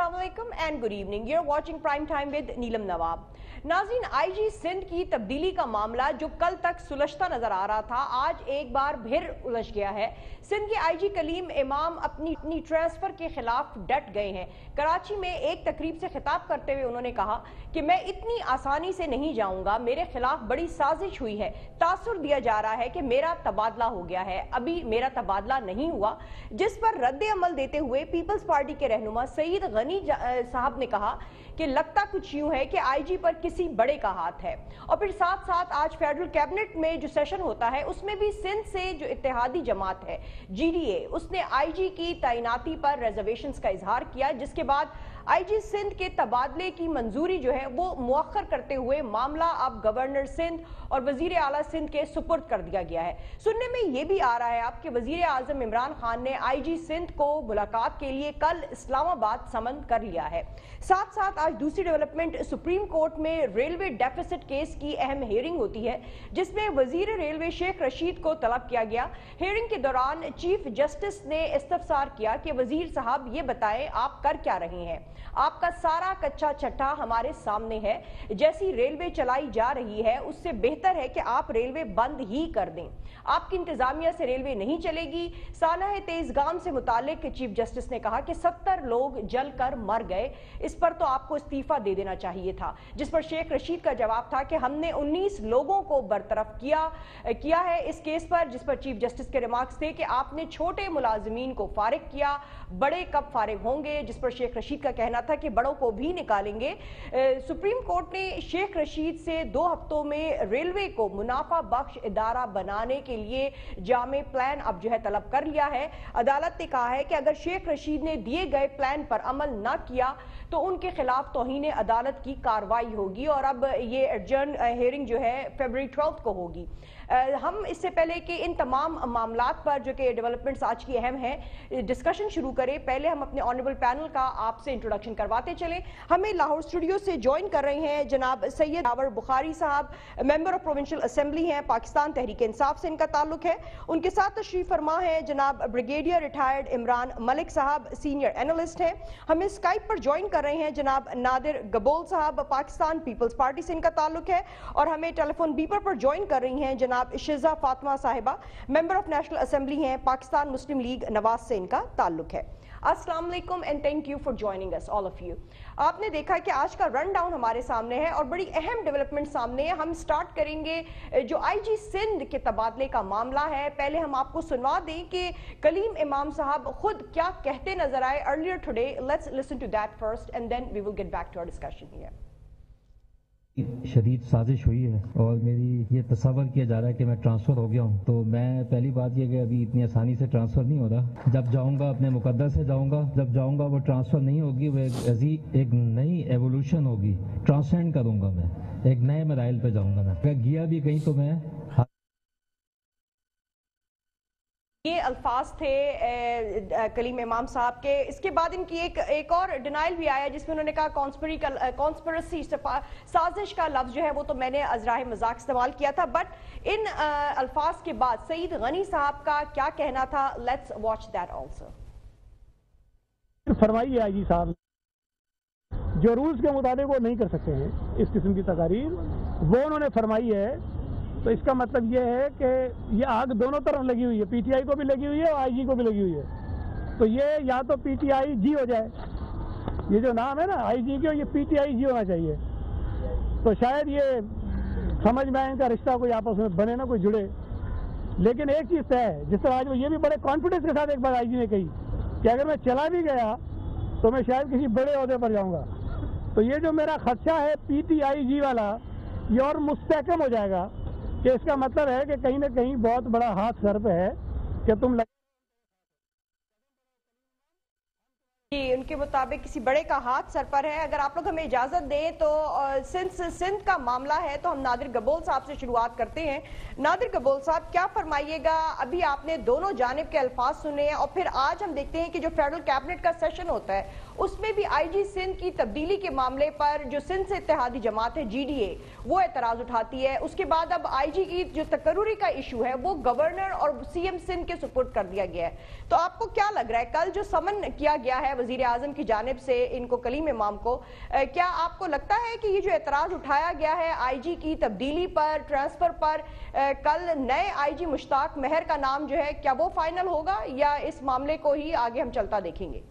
अस्सलाम वालेकुम and good evening. You are watching prime time with Neelam Nawab. नाज़रीन, आईजी सिंध की तब्दीली का मामला जो कल तक सुलझता नजर आ रहा था, आज एक बार फिर उलझ गया है। सिंध के आईजी कलीम इमाम अपनी ट्रांसफर के खिलाफ डट गए हैं। कराची में एक तकरीब से खिताब करते हुए उन्होंने कहा कि मैं इतनी आसानी से नहीं जाऊंगा, मेरे खिलाफ बड़ी साजिश हुई है। तासुर दिया जा रहा है कि मेरा तबादला हो गया है, अभी मेरा तबादला नहीं हुआ। जिस पर रद्द अमल देते हुए पीपल्स पार्टी के रहनुमा सईद गनी साहब ने कहा कि लगता कुछ यूं है कि आईजी पर किसी बड़े का हाथ है। और फिर साथ साथ आज फेडरल कैबिनेट में जो सेशन होता है उसमें भी सिंध से जो इत्तेहादी जमात है जीडीए, उसने आईजी की तैनाती पर रिजर्वेशंस का इजहार किया, जिसके बाद आईजी सिंध के तबादले की मंजूरी जो है वो मुअख्खर करते हुए मामला अब गवर्नर सिंध और वजीर आला सिंध के सुपुर्द कर दिया गया है। सुनने में ये भी आ रहा है अब कि वजीर आजम इमरान खान ने आईजी सिंध को मुलाकात के लिए कल इस्लामाबाद समन कर लिया है। साथ साथ आज दूसरी डेवलपमेंट, सुप्रीम कोर्ट में रेलवे डेफिसिट केस की अहम हियरिंग होती है, जिसमें वजीर रेलवे शेख रशीद को तलब किया गया। हियरिंग के दौरान चीफ जस्टिस ने इस्तफसार किया कि वजीर साहब ये बताएं आप कर क्या रहे हैं, आपका सारा कच्चा चट्टा हमारे सामने है। जैसी रेलवे चलाई जा रही है उससे बेहतर है कि आप रेलवे बंद ही कर दें। आपकी इंतजामिया से रेलवे नहीं चलेगी। सानह तेजगाम से मुतालिक चीफ जस्टिस ने कहा कि 70 लोग जल कर मर गए, इस पर तो आपको इस्तीफा दे देना चाहिए था। जिस पर शेख रशीद का जवाब था कि हमने 19 लोगों को बरतरफ किया है इस केस पर, जिस पर चीफ जस्टिस के रिमार्क्स थे कि आपने छोटे मुलाजिमीन को फारिग किया, बड़े कब फारिग होंगे, जिस पर शेख रशीद का कहना था कि बड़ों को भी निकालेंगे। सुप्रीम कोर्ट ने शेख रशीद से 2 हफ्तों में रेलवे को मुनाफा बख्श इदारा बनाने के लिए जामे प्लान अब जो है तलब कर लिया है। अदालत ने कहा है कि अगर शेख रशीद ने दिए गए प्लान पर अमल न किया तो उनके खिलाफ तौहीन अदालत की कार्रवाई होगी और अब ये एडजर्न हियरिंग जो है फरवरी 12 को होगी। हम इससे पहले कि इन तमाम मामलात पर जो कि डेवलपमेंट्स आज की अहम है डिस्कशन शुरू करें, पहले हम अपने ऑनरेबल पैनल का आपसे इंट्रोडक्शन करवाते चलें। हमें लाहौर स्टूडियो से ज्वाइन कर रहे हैं जनाब सैयद यावर बुखारी साहब, मेंबर ऑफ प्रोविंशियल असेंबली हैं, पाकिस्तान तहरीक इंसाफ से इनका ताल्लुक है। उनके साथ तशरीफ फरमा है जनाब ब्रिगेडियर रिटायर्ड इमरान मलिक साहब, सीनियर एनालिस्ट हैं। हमें स्काइप पर ज्वाइन कर रहे हैं जनाब नादिर गबोल साहब, पाकिस्तान पीपल्स पार्टी से इनका ताल्लुक है। और हमें टेलीफोन बीपर पर ज्वाइन कर रही हैं जनाब शिजा फातिमा साहिबा, मेंबर ऑफ नेशनल असेंबली हैं, पाकिस्तान मुस्लिम लीग नवाज से इनका ताल्लुक है। अस्सलाम वालेकुम and thank you for joining us all of you. आपने देखा कि आज का रन डाउन हमारे सामने है और बड़ी अहम डेवलपमेंट सामने है। हम स्टार्ट करेंगे जो आईजी सिंध के तबादले का मामला है। पहले हम आपको सुनवा दें कि कलीम इमाम साहब खुद क्या कहते नजर आए earlier today. Let's listen to that first and then we will get back to our discussion here. शदीद साजिश हुई है और मेरी ये तस्वर किया जा रहा है कि मैं ट्रांसफ़र हो गया हूँ। तो मैं पहली बात ये कि अभी इतनी आसानी से ट्रांसफ़र नहीं हो रहा। जब जाऊँगा अपने मुकद्दर से जाऊँगा, जब जाऊँगा वो ट्रांसफ़र नहीं होगी, वो एक नई एवोल्यूशन होगी, ट्रांसेंड करूँगा मैं, एक नए मराइल पे जाऊँगा मैं। अगर गया भी कहीं तो मैं ये अल्फाज थे कलीम इमाम साहब के। इसके बाद इनकी एक और डिनाइल भी आया जिसमें उन्होंने कहा कॉन्स्पिरेसी साजिश का लफ्ज जो है वो तो मैंने अजराह मजाक इस्तेमाल किया था। बट इन अल्फाज के बाद सईद गनी साहब का क्या कहना था, लेट्स वॉच दैट आल्सो। फरमाइए आईजी साहब जो रूल्स के मुताबिक वो नहीं कर सकते हैं इस किस्म की तकारीर, वो उन्होंने फरमाई है। तो इसका मतलब ये है कि ये आग दोनों तरफ लगी हुई है, पीटीआई को भी लगी हुई है और आईजी को भी लगी हुई है। तो ये या तो पीटीआई जी हो जाए, ये जो नाम है ना आईजी के, ये पीटीआई जी होना चाहिए। तो शायद ये समझ में आए इनका रिश्ता कोई आपस में बने ना, कोई जुड़े। लेकिन एक चीज़ तय है, जिस तरह आज वो ये भी बड़े कॉन्फिडेंस के साथ एक बार आईजी ने कही कि अगर मैं चला भी गया तो मैं शायद किसी बड़े ओहदे पर जाऊँगा। तो ये जो मेरा खदशा है पीटीआई जी वाला, ये और मुस्तहकम हो जाएगा कि इसका मतलब है कि कहीं ना कहीं बहुत बड़ा हाथ सर पे है कि तुम उनके मुताबिक किसी बड़े का हाथ सर पर है। अगर आप लोग हमें इजाजत दें तो सिंध का मामला है तो हम नादिर गबोल साहब से शुरुआत करते हैं। नादिर गबोल साहब क्या फरमाइएगा, अभी आपने दोनों जानिब के अल्फाज सुने हैं और फिर आज हम देखते हैं कि जो फेडरल कैबिनेट का सेशन होता है उसमें भी आईजी सिंध की तब्दीली के मामले पर जो सिंध से इत्तेहादी जमात है जीडीए वो एतराज उठाती है। उसके बाद अब आईजी की जो तकर्रुरी का इशू है वो गवर्नर और सीएम सिंध के सुपुर्द कर दिया गया है। तो आपको क्या लग रहा है, कल जो समन किया गया है वजीर आजम की जानिब से इनको कलीम इमाम को। क्या आपको लगता है कि ये जो एतराज उठाया गया है आईजी की तब्दीली पर, ट्रांसफर पर, कल नए आईजी मुश्ताक मेहर का नाम जो है, क्या वो फाइनल होगा या इस मामले को ही आगे हम चलता देखेंगे?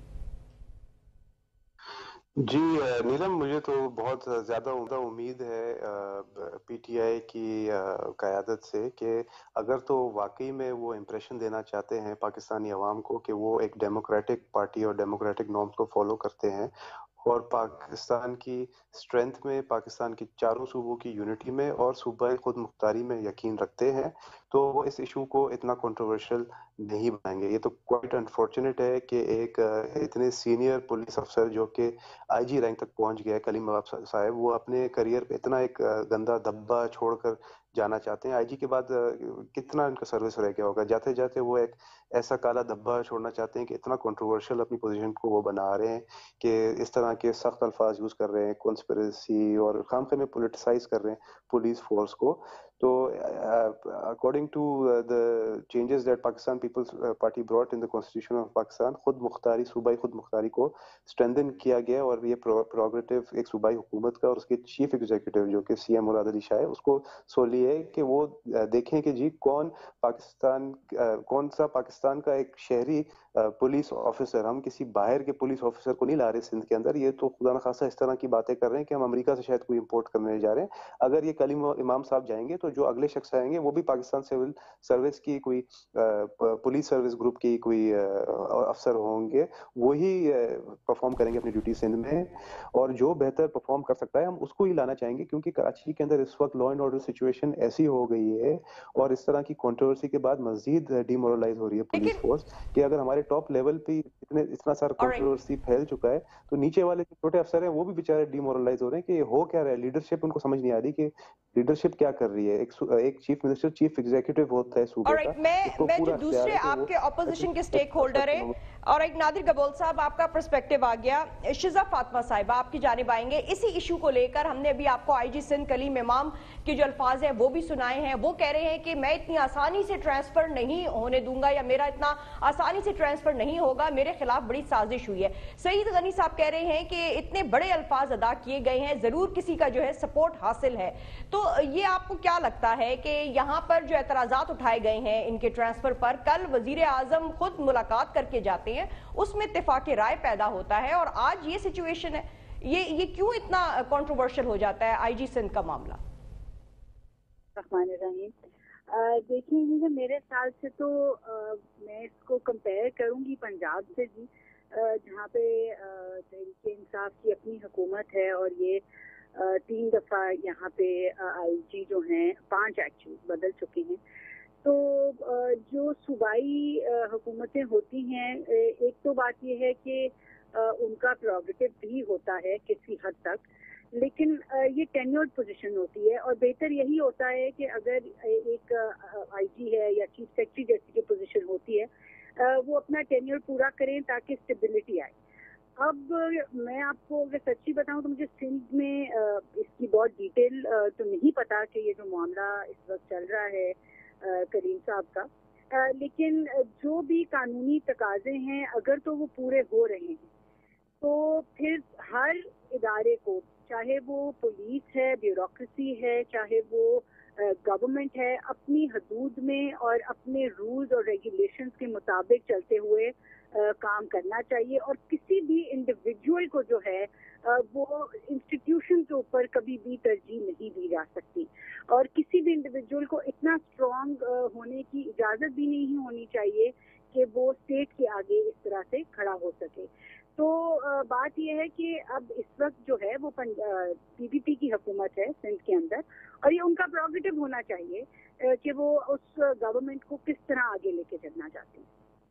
जी नीलम, मुझे तो बहुत ज़्यादा उम्मीद है पीटीआई की क़यादत से कि अगर तो वाकई में वो इम्प्रेशन देना चाहते हैं पाकिस्तानी अवाम को कि वो एक डेमोक्रेटिक पार्टी और डेमोक्रेटिक नॉर्म्स को फॉलो करते हैं और पाकिस्तान की स्ट्रेंथ में, पाकिस्तान की चारों सूबों की यूनिटी में और सूबाई खुद मुख्तारी में यकीन रखते हैं, तो वो इस इशू को इतना कंट्रोवर्शियल नहीं बनाएंगे। ये तो क्वाइट अनफॉर्चुनेट है कि एक इतने सीनियर पुलिस अफसर जो कि आईजी रैंक तक पहुंच गया है, कलीम साहब, वो अपने करियर पे इतना एक गंदा धब्बा छोड़कर जाना चाहते हैं। आईजी के बाद कितना इनका सर्विस रह गया होगा, जाते जाते वो एक ऐसा काला धब्बा छोड़ना चाहते हैं कि इतना कंट्रोवर्शियल अपनी पोजीशन को वो बना रहे हैं कि इस तरह के सख्त अल्फाज यूज कर रहे हैं, कॉन्स्पिरेसी और खामखे में पॉलिटिसाइज कर रहे हैं पुलिस फोर्स को। तो according to the changes that Pakistan Peoples Party brought in the constitution of Pakistan, खुद मुख्तारी, सूबाई खुद मुख्तारी को स्ट्रेंथन किया गया और ये प्रोग्रेटिव एक सूबाई हुकूमत का और उसके चीफ एग्जीक्यूटिव जो कि सीएम मुराद अली शाह है, उसको सोली है कि वो देखें कि जी कौन सा पाकिस्तान का एक शहरी पुलिस ऑफिसर, हम किसी बाहर के पुलिस ऑफिसर को नहीं ला रहे सिंध के अंदर, ये तो खुदा न खासा इस तरह की बातें कर रहे हैं कि हम अमेरिका से शायद कोई इंपोर्ट करने जा रहे हैं। अगर ये कलीम इमाम साहब जाएंगे तो जो अगले शख्स आएंगे वो भी पाकिस्तान सिविल सर्विस की कोई पुलिस सर्विस ग्रुप की कोई अफसर होंगे, वही परफॉर्म करेंगे अपनी ड्यूटी सिंध में, और जो बेहतर परफॉर्म कर सकता है हम उसको ही लाना चाहेंगे, क्योंकि कराची के अंदर इस वक्त लॉ एंड ऑर्डर सिचुएशन ऐसी हो गई है और इस तरह की कंट्रोवर्सी के बाद मजीद डिमोरलाइज हो रही है पुलिस फोर्स कि अगर हमारे टॉप लेवल पे इतना सारा कंट्रोवर्सी फैल चुका है तो नीचे वाले जो छोटे अफसर हैं वो भी बेचारे डिमोरलाइज हो रहे हैं कि हो क्या रहा है, लीडरशिप उनको समझ नहीं आ रही कि लीडरशिप क्या कर रही है। एक चीफ मिनिस्टर, चीफ एग्जीक्यूटिव होता है सूबे का। मैं जो दूसरे आपके ऑपोजिशन के स्टेक होल्डर है, और एक नादिर गबोल साहब, आपका पर्सपेक्टिव आ गया। शिजा फातिमा साहिबा, आपकी जानिब आएंगे इसी इशू को लेकर। हमने अभी आपको आईजी सिंध कलीम इमाम के जो अल्फाज हैं वो भी सुनाए हैं। वो कह रहे हैं कि मैं इतनी आसानी से ट्रांसफर नहीं होने दूंगा या मेरा इतना आसानी से ट्रांसफर नहीं होगा, मेरे खिलाफ बड़ी साजिश हुई है। सईद गनी साहब कह रहे हैं कि इतने बड़े अल्फाज अदा किए गए हैं, जरूर किसी का जो है सपोर्ट हासिल है। तो ये आपको क्या लगता है कि यहाँ पर जो एतराजात उठाए गए हैं इनके ट्रांसफर पर, कल वजीर आजम खुद मुलाकात करके जाते हैं, उसमें इत्तेफाक राय पैदा होता है और आज ये सिचुएशन है, ये क्यों इतना कंट्रोवर्शियल हो जाता है आईजी सिंध का मामला? देखिए, मेरे ख्याल से तो मैं इसको कंपेयर करूंगी पंजाब से जी, जहाँ पे तहरीक इंसाफ की अपनी हुकूमत है और ये 3 दफा यहाँ पे आईजी जो हैं 5 एक्चुअली बदल चुके हैं। तो जो सूबाई हुकूमतें होती हैं, एक तो बात ये है कि उनका प्रोग्रेटिव भी होता है किसी हद तक, लेकिन ये टेन्योर्ड पोजीशन होती है और बेहतर यही होता है कि अगर एक आईजी है या चीफ सेक्रेटरी जैसी जो पोजीशन होती है वो अपना टेन्योर पूरा करें ताकि स्टेबिलिटी आए। अब मैं आपको अगर सच्ची बताऊं तो मुझे सिंध में इसकी बहुत डिटेल तो नहीं पता कि ये जो मामला इस वक्त चल रहा है करीम साहब का, लेकिन जो भी कानूनी तकाजे हैं अगर तो वो पूरे हो रहे हैं तो फिर हर इदारे को, चाहे वो पुलिस है, ब्यूरोक्रेसी है, चाहे वो गवर्नमेंट है, अपनी हदूद में और अपने रूल्स और रेगुलेशंस के मुताबिक चलते हुए काम करना चाहिए। और किसी भी इंडिविजुअल को जो है वो इंस्टीट्यूशन के ऊपर कभी भी तरजीह नहीं दी जा सकती और किसी भी इंडिविजुअल को इतना स्ट्रॉन्ग होने की इजाज़त भी नहीं होनी चाहिए कि वो स्टेट के आगे इस तरह से खड़ा हो सके। तो बात यह है कि अब इस वक्त जो है वो पीपीपी की हुकूमत है सिंध के अंदर और ये उनका प्रोग्रेटिव होना चाहिए कि वो उस गवर्नमेंट को किस तरह आगे लेके चलना चाहते हैं।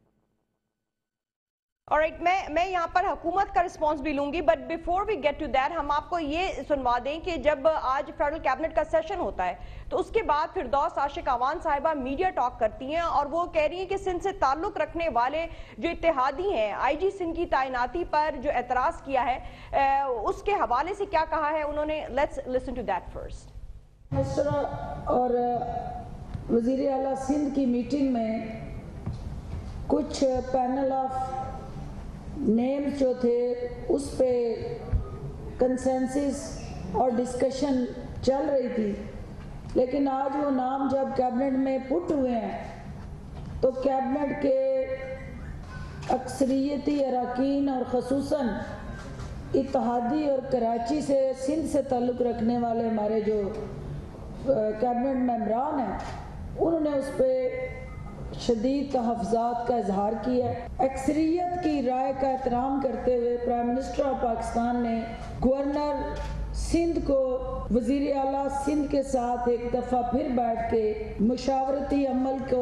ऑलराइट, मैं यहाँ पर हुकूमत का रिस्पांस भी लूंगी, but before we get to that हम आपको ये सुनवा दें कि जब आज फेडरल कैबिनेट का सेशन होता है तो उसके बाद फिरदौस आशिक अवान साहिबा मीडिया टॉक करती हैं और वो कह रही हैं कि सिंध से ताल्लुक रखने वाले जो इत्तेहादी हैं, आईजी सिंध की तैनाती पर जो एतराज़ किया है उसके हवाले से क्या कहा है उन्होंने। Let's listen to that first. और वज़ीर आला सिंध की मीटिंग में कुछ पैनल ऑफ नेम्स जो थे उस पे कंसेंसस और डिस्कशन चल रही थी, लेकिन आज वो नाम जब कैबिनेट में पुट हुए हैं तो कैबिनेट के अक्सरियती अरकान और ख़ुसूसन इत्तेहादी और कराची से सिंध से ताल्लुक़ रखने वाले हमारे जो कैबिनेट मेंबरान हैं, उन्होंने उस पर शदीद तहफ़्ज़ात का इजहार किया। अक्सरियत की राय का एहतराम करते हुए प्राइम मिनिस्टर ऑफ पाकिस्तान ने गवर्नर सिंध को वज़ीर आला सिंध के साथ एक दफ़ा फिर बैठ के मुशावरती अमल को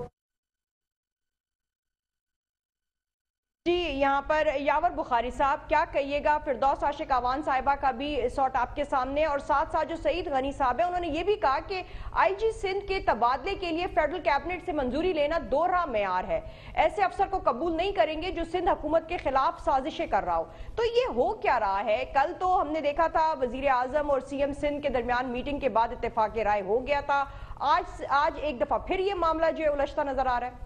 जी, यहाँ पर यावर बुखारी साहब क्या कहिएगा? फिरदौस आशिक आवान साहिबा का भी सॉट आपके सामने, और साथ साथ जो सईद गनी साहब है उन्होंने ये भी कहा कि आईजी सिंध के तबादले के लिए फेडरल कैबिनेट से मंजूरी लेना दोहरा मेयार है, ऐसे अफसर को कबूल नहीं करेंगे जो सिंध हुकूमत के खिलाफ साजिशें कर रहा हो। तो ये हो क्या रहा है? कल तो हमने देखा था वजीर आजम और सीएम सिंध के दरमियान मीटिंग के बाद इत्तेफाक राय हो गया था, आज एक दफा फिर ये मामला जो है उलझता नजर आ रहा है।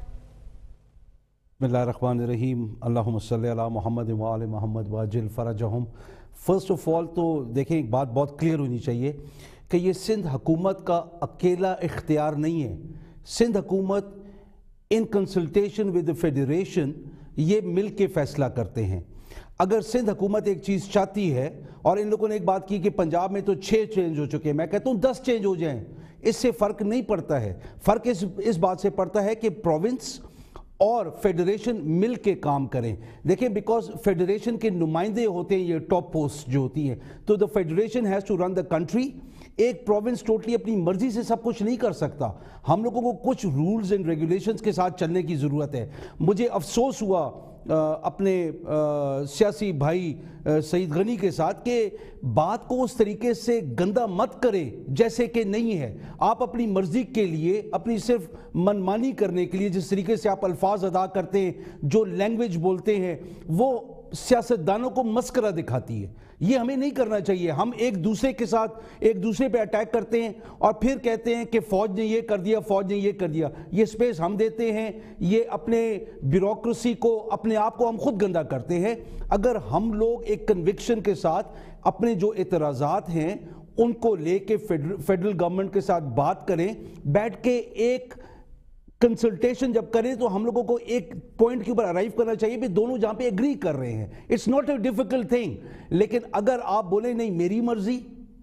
बिस्मिल्लाहिर्रहमानिर्रहीम, अल्लाहुम्मा सल्ली अला मुहम्मद व आले मुहम्मद वाजिल फरजहुम। फर्स्ट ऑफ ऑल तो देखें, एक बात बहुत क्लियर होनी चाहिए कि ये सिंध हुकूमत का अकेला इख्तियार नहीं है। सिंध हुकूमत in consultation with the federation ये मिल के फैसला करते हैं। अगर सिंध हुकूमत एक चीज़ चाहती है, और इन लोगों ने एक बात की कि पंजाब में तो 6 चेंज हो चुके हैं, मैं कहता हूँ 10 चेंज हो जाएं, इससे फ़र्क नहीं पड़ता है। फ़र्क इस बात से पड़ता है कि प्रोविंस और फेडरेशन मिल के काम करें। देखें, बिकॉज फेडरेशन के नुमाइंदे होते हैं ये टॉप पोस्ट जो होती हैं, तो the federation has to run the country. एक प्रोविंस टोटली अपनी मर्जी से सब कुछ नहीं कर सकता। हम लोगों को कुछ रूल्स एंड रेगुलेशंस के साथ चलने की ज़रूरत है। मुझे अफसोस हुआ अपने सियासी भाई सईद गनी के साथ कि बात को उस तरीके से गंदा मत करें जैसे कि नहीं है। आप अपनी मर्जी के लिए, अपनी सिर्फ मनमानी करने के लिए जिस तरीके से आप अल्फाज अदा करते हैं, जो लैंग्वेज बोलते हैं, वो सियासतदानों को मस्करा दिखाती है। ये हमें नहीं करना चाहिए। हम एक दूसरे के साथ एक दूसरे पे अटैक करते हैं और फिर कहते हैं कि फौज ने ये कर दिया, फौज ने ये कर दिया। ये स्पेस हम देते हैं, ये अपने ब्यूरोक्रेसी को, अपने आप को हम खुद गंदा करते हैं। अगर हम लोग एक कन्विक्शन के साथ अपने जो एतराज़ात हैं उनको लेके फेडरल गवर्नमेंट के साथ बात करें, बैठ के एक कंसल्टेशन जब करें, तो हम लोगों को एक पॉइंट के ऊपर अराइव करना चाहिए भी दोनों जहां पे एग्री कर रहे हैं। It's not a difficult thing. लेकिन अगर आप बोले नहीं मेरी मर्जी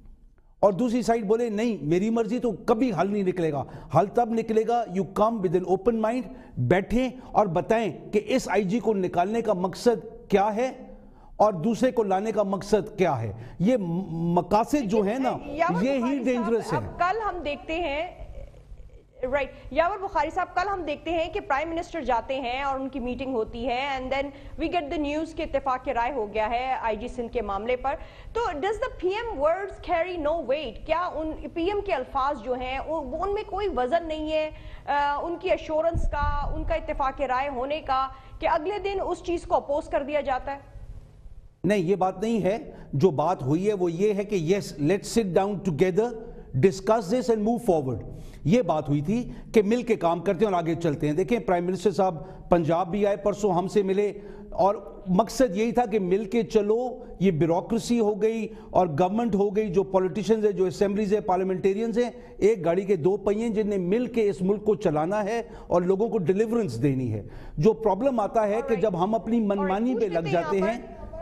और दूसरी साइड बोले नहीं मेरी मर्जी, तो कभी हल नहीं निकलेगा। हल तब निकलेगा you come with an open mind, बैठें और बताएं कि इस आईजी को निकालने का मकसद क्या है और दूसरे को लाने का मकसद क्या है। ये मकासद जो है ना, ये ही डेंजरस है। कल हम देखते हैं, राइट, यावर बुखारी साहब, कल हम देखते हैं कि प्राइम मिनिस्टर जाते हैं और उनकी मीटिंग होती है, and then we get the news कि इत्तेफाक राय हो गया है आईजी सिंध के मामले पर। तो does the PM words carry no weight? क्या उन पीएम के अल्फाज जो हैं उनमें कोई वजन नहीं है उनकी एश्योरेंस का, उनका इत्तेफाक राय होने का, कि अगले दिन उस चीज़ को अपोज कर दिया जाता है? नहीं, ये बात नहीं है। जो बात हुई है वो ये है कि yes, let's sit down together, discuss this and move forward. ये बात हुई थी कि मिल के काम करते हैं और आगे चलते हैं। देखें, प्राइम मिनिस्टर साहब पंजाब भी आए, परसों हमसे मिले, और मकसद यही था कि मिल के चलो। ये ब्यूरोक्रेसी हो गई और गवर्नमेंट हो गई, जो पॉलिटिशियंस है, जो असेंबलीज है, पार्लियामेंटेरियंस हैं, एक गाड़ी के 2 पहिए जिन्हें मिल के इस मुल्क को चलाना है और लोगों को डिलीवरेंस देनी है। जो प्रॉब्लम आता है कि जब हम अपनी मनमानी पे लग जाते हैं,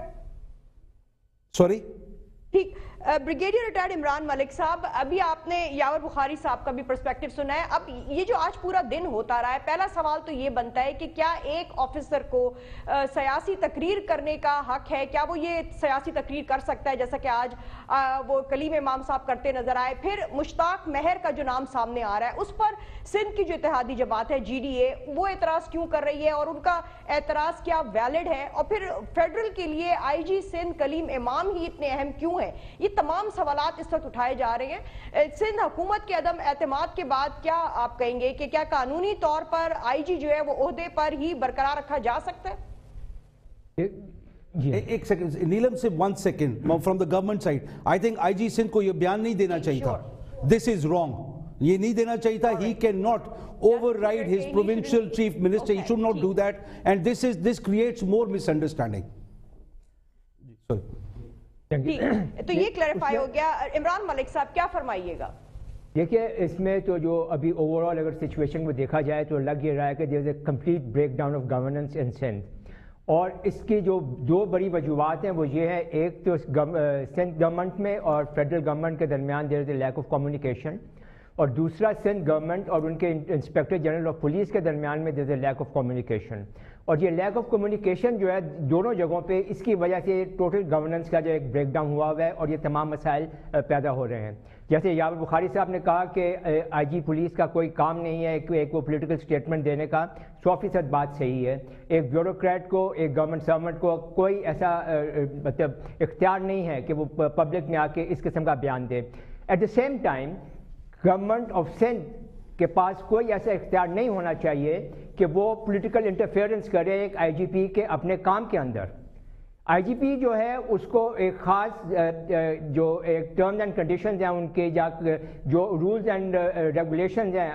सॉरी, ठीक, ब्रिगेडियर रिटायर्ड इमरान मलिक साहब, अभी आपने यावर बुखारी साहब का भी पर्सपेक्टिव सुना है। अब ये जो आज पूरा दिन होता रहा है, पहला सवाल तो ये बनता है कि क्या एक ऑफिसर को सियासी तकरीर करने का हक है? क्या वो ये सियासी तकरीर कर सकता है जैसा कि आज वो कलीम इमाम साहब करते नजर आए? फिर मुश्ताक महर का जो नाम सामने आ रहा है, उस पर सिंध की जो इत्तेहादी जमात है GDA, वो एतराज क्यों कर रही है और उनका एतराज क्या वैलिड है? और फिर फेडरल के लिए IG सिंध कलीम इमाम ही इतने अहम क्यों है? ये तमाम सवालात इस वक्त उठाए जा रहे हैं। सिंध हुकूमत के अदम एतमाद के बाद क्या आप कहेंगे कि क्या कानूनी तौर पर IG जो है वो ओहदे पर ही बरकरार रखा जा सकता है? एक सेकंड नीलम, से 1 second from the government side. I think IG Sindh को यह बयान नहीं देना चाहिए था। दिस इज रॉन्ग, یہ نہیں دینا چاہیے تھا. He cannot override his provincial chief minister. He should not do that, and this creates more misunderstanding. تو یہ کلیریفائی ہو گیا. عمران ملک صاحب کیا فرمائیے گا؟ دیکھیے اس میں تو جو ابھی اوور آل اگر سچویشن کو دیکھا جائے تو لگ یہ رہا ہے کہ there is a complete breakdown of governance in Sindh, اور اس کی جو دو بڑی وجوہات ہیں وہ یہ ہے, ایک تو سندھ گورنمنٹ میں اور فیڈرل گورنمنٹ کے درمیان there is a lack of communication, اور دوسرا سندھ گورنمنٹ اور ان کے انسپیکٹر جنرل آف پولیس کے درمیان میں there is a lack of communication. اور یہ لیک آف کمیونیکیشن جو ہے دونوں جگہوں پہ, اس کی وجہ سے ٹوٹل گورننس کا جو ایک بریک ڈاؤن ہوا ہے اور یہ تمام مسائل پیدا ہو رہے ہیں. جیسے یاور بخاری صاحب نے کہا کہ آئی جی پولیس کا کوئی کام نہیں ہے ایک وہ پولیٹیکل سٹیٹمنٹ دینے کا, 100% بات صحیح ہے. ایک بیوروکریٹ کو, ایک گورنمنٹ سرونٹ کو کوئی ایسا مطلب اختیار نہیں ہے کہ وہ پبلک میں آ کے اس قسم کا بیان دے. At the same time government of Sindh کے پاس کوئی ایسا اختیار نہیں ہونا چاہیے کہ وہ پولیٹیکل انٹرفیئرنس کرے ایک آئی جی پی کے اپنے کام کے اندر. آئی جی پی جو ہے اس کو ایک خاص جو ایک ٹرمز اینڈ کنڈیشنز ہیں ان کے, جو رولز اینڈ ریگولیشنز ہیں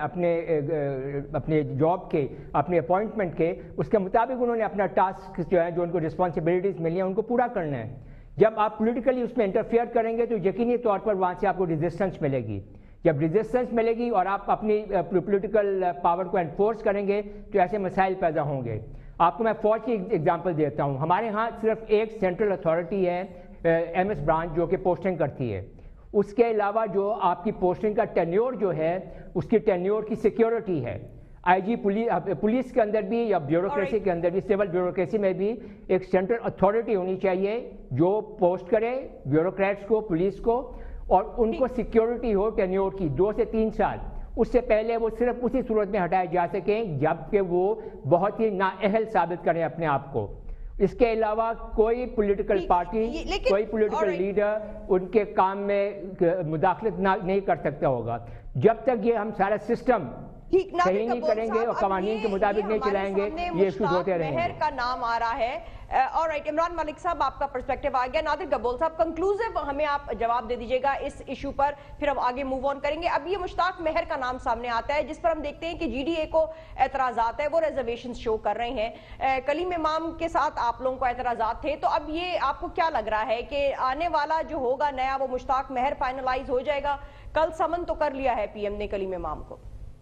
اپنے جاب کے, اپنے اپوائنٹمنٹ کے, اس کے مطابق انہوں نے اپنا ٹاسک جو ہے, جو ان کو رسپانسبلٹیز ملی ہیں, ان کو پورا کرنا ہے. جب آپ پولیٹیکلی اس میں انٹرفیئر کریں گے تو یقینی طور پر وہاں سے آپ کو ریزسٹنس ملے گی. جب ریزسٹنس ملے گی اور آپ اپنی پولیٹیکل پاور کو انفورس کریں گے تو ایسے مسائل پیدا ہوں گے. آپ کو میں فوج کی ایگزامپل دیتا ہوں. ہمارے ہاں صرف ایک سینٹرل اتھارٹی ہے ایم ایس برانچ جو کہ پوسٹنگ کرتی ہے. اس کے علاوہ جو آپ کی پوسٹنگ کا ٹینیور جو ہے, اس کی ٹینیور کی سیکیورٹی ہے. آئی جی پولیس کے اندر بھی یا بیوروکریسی کے اندر بھی, سول بیوروکریسی میں بھی ایک سینٹرل اتھارٹی ہونی چاہیے جو پوسٹ کرے بیوروکریٹس کو, پولیس کو, اور ان کو سیکیورٹی ہو ٹینیور کی 2 سے 3 سال. اس سے پہلے وہ صرف اسی صورت میں ہٹائے جا سکیں جب کہ وہ بہت ہی نااہل ثابت کریں اپنے آپ کو. اس کے علاوہ کوئی پولیٹیکل پارٹی, کوئی پولیٹیکل لیڈر ان کے کام میں مداخلت نہیں کر سکتا ہوگا جب تک یہ ہم سارا سسٹم صحیح نہیں کریں گے اور قوانین کے مطابق نہیں چلائیں گے. یہ ایشوز ہوتے رہیں گے. مہر کا نام آ رہا ہے. آلرائٹ, عمران ملک صاحب آپ کا پرسپیکٹیو آ گیا. نادر گبول صاحب کنکلوزیو ہمیں آپ جواب دے دیجیے گا اس ایشو پر, پھر ہم آگے موو آن کریں گے. اب یہ مشتاق مہر کا نام سامنے آتا ہے جس پر ہم دیکھتے ہیں کہ جی ڈی اے کو اعتراضات ہے, وہ ریزرویشنز شو کر رہے ہیں. کلیم امام کے ساتھ آپ لوگوں کو اعتراضات تھے, تو اب یہ آپ کو کیا لگ رہا ہے کہ آنے والا جو ہوگا نیا وہ مشتاق مہر فائنلائز ہو جائے گا؟ کل سمن تو کر لیا ہے پی ایم نے کلیم امام کو.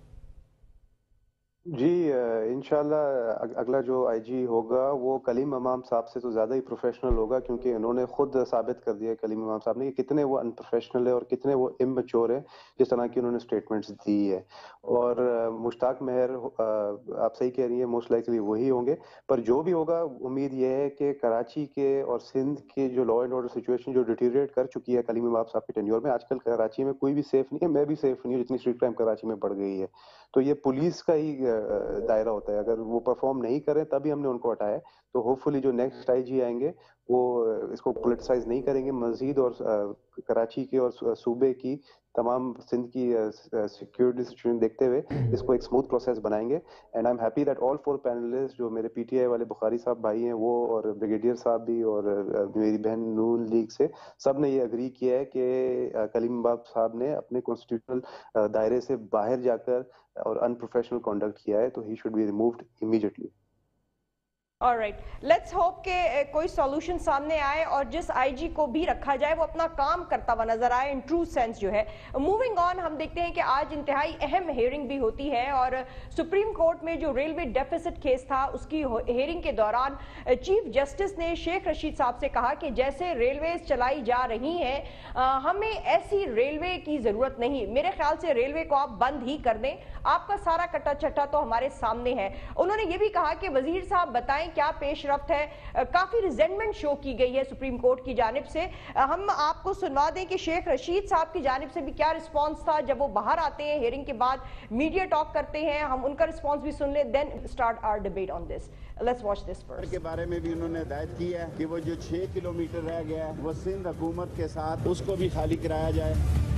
جی انشاءاللہ اگلا جو آئی جی ہوگا وہ کلیم امام صاحب سے تو زیادہ ہی پروفیشنل ہوگا, کیونکہ انہوں نے خود ثابت کر دیا ہے کلیم امام صاحب نے کہ کتنے وہ ان پروفیشنل ہے اور کتنے وہ امچور ہے جس طرح کی انہوں نے سٹیٹمنٹس دی ہے. اور مشتاق مہر آپ صحیح کہہ رہی ہیں, موسٹ لائکلی وہی ہوں گے. پر جو بھی ہوگا امید یہ ہے کہ کراچی کے اور سندھ کے جو لا اینڈ آرڈر سچویشن جو ڈیٹیریٹ کر چکی ہے کلیم امام صاحب کے ٹینیور میں, آج کل کراچی میں کوئی بھی سیف نہیں ہے, میں بھی سیف نہیں ہوں جتنی اسٹریٹ کرائم کراچی میں بڑھ گئی ہے. تو یہ پولیس کا ہی دائرہ ہوتا ہے, اگر وہ پرفارم نہیں کریں تبھی ہم نے ان کو ہٹایا. تو ہوپ فلی جو نیکسٹ آئی جی آئیں گے وہ اس کو پولیٹیسائز نہیں کریں گے مزید, اور کراچی کے اور صوبے کی تمام سندھ کی سیکیورٹی سچویشن دیکھتے ہوئے اس کو ایک اسموتھ پروسیس بنائیں گے. And I am happy that all 4 panelists جو میرے پی ٹی آئی والے بخاری صاحب بھائی ہیں وہ, اور بریگیڈیئر صاحب بھی, اور میری بہن نون لیگ سے, سب نے یہ اگری کیا ہے کہ کلیم امام صاحب نے اپنے کانسٹیٹیوشنل دائرے سے باہر جا کر اور ان پروفیشنل کنڈکٹ کیا ہے, تو he should be removed immediately. Alright, let's hope کہ کوئی سولوشن سامنے آئے اور جس آئی جی کو بھی رکھا جائے وہ اپنا کام کرتا ہوا نظر آئے ان ٹرو سینس جو ہے. موونگ آن, ہم دیکھتے ہیں کہ آج انتہائی اہم ہیئرنگ بھی ہوتی ہے, اور سپریم کورٹ میں جو ریلوے ڈیفیسٹ کیس تھا اس کی ہیئرنگ کے دوران چیف جسٹس نے شیخ رشید صاحب سے کہا کہ جیسے ریلویز چلائی جا رہی ہیں ہمیں ایسی ریلوے کی ضرورت نہیں. میرے خیال سے ریلوے کو آپ بند ہی کر دیں, آپ کا سارا کٹا چٹا تو ہمارے سامنے ہے. انہوں نے یہ بھی کہا کہ وزیر صاحب بتائیں کیا پیش رفت ہے. کافی ریزنٹمنٹ شو کی گئی ہے سپریم کورٹ کی جانب سے. ہم آپ کو سنوا دیں کہ شیخ رشید صاحب کی جانب سے بھی کیا رسپانس تھا جب وہ باہر آتے ہیں ہیئرنگ کے بعد, میڈیا ٹاک کرتے ہیں, ہم ان کا رسپانس بھی سن لیں, then start our debate on this. Let's watch this first. کے بارے میں بھی انہوں نے ہدایت کی ہے کہ وہ جو 6 کلومیٹر رہ گیا ہے وہ سندھ حکومت کے ساتھ اس کو بھی خالی کرایا جائے.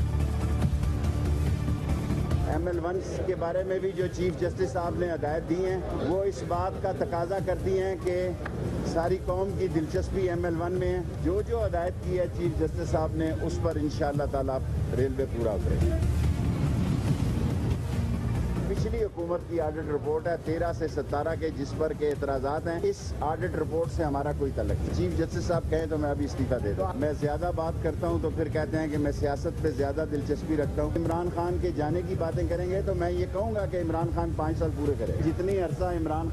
ML1 کے بارے میں بھی جو چیف جسٹس صاحب نے ہدایت دی ہیں وہ اس بات کا تقاضا کرتی ہیں کہ ساری قوم کی دلچسپی ML1 میں ہے. جو ہدایت کی ہے چیف جسٹس صاحب نے اس پر انشاءاللہ تعالی ریلوے پورا کرے. पिछली हुकूमत की ऑडिट रिपोर्ट है 13 से 17 के, जिस पर के एतराजात हैं। इस ऑडिट रिपोर्ट से हमारा कोई तल्लुक नहीं। चीफ जस्टिस साहब कहें तो मैं अभी इस्तीफा दे दूं। मैं ज्यादा बात करता हूं तो फिर कहते हैं कि मैं सियासत पे ज्यादा दिलचस्पी रखता हूं। इमरान खान के जाने की बातें करेंगे तो मैं ये कहूंगा कि इमरान खान 5 साल पूरे करें। जितनी अरसा इमरान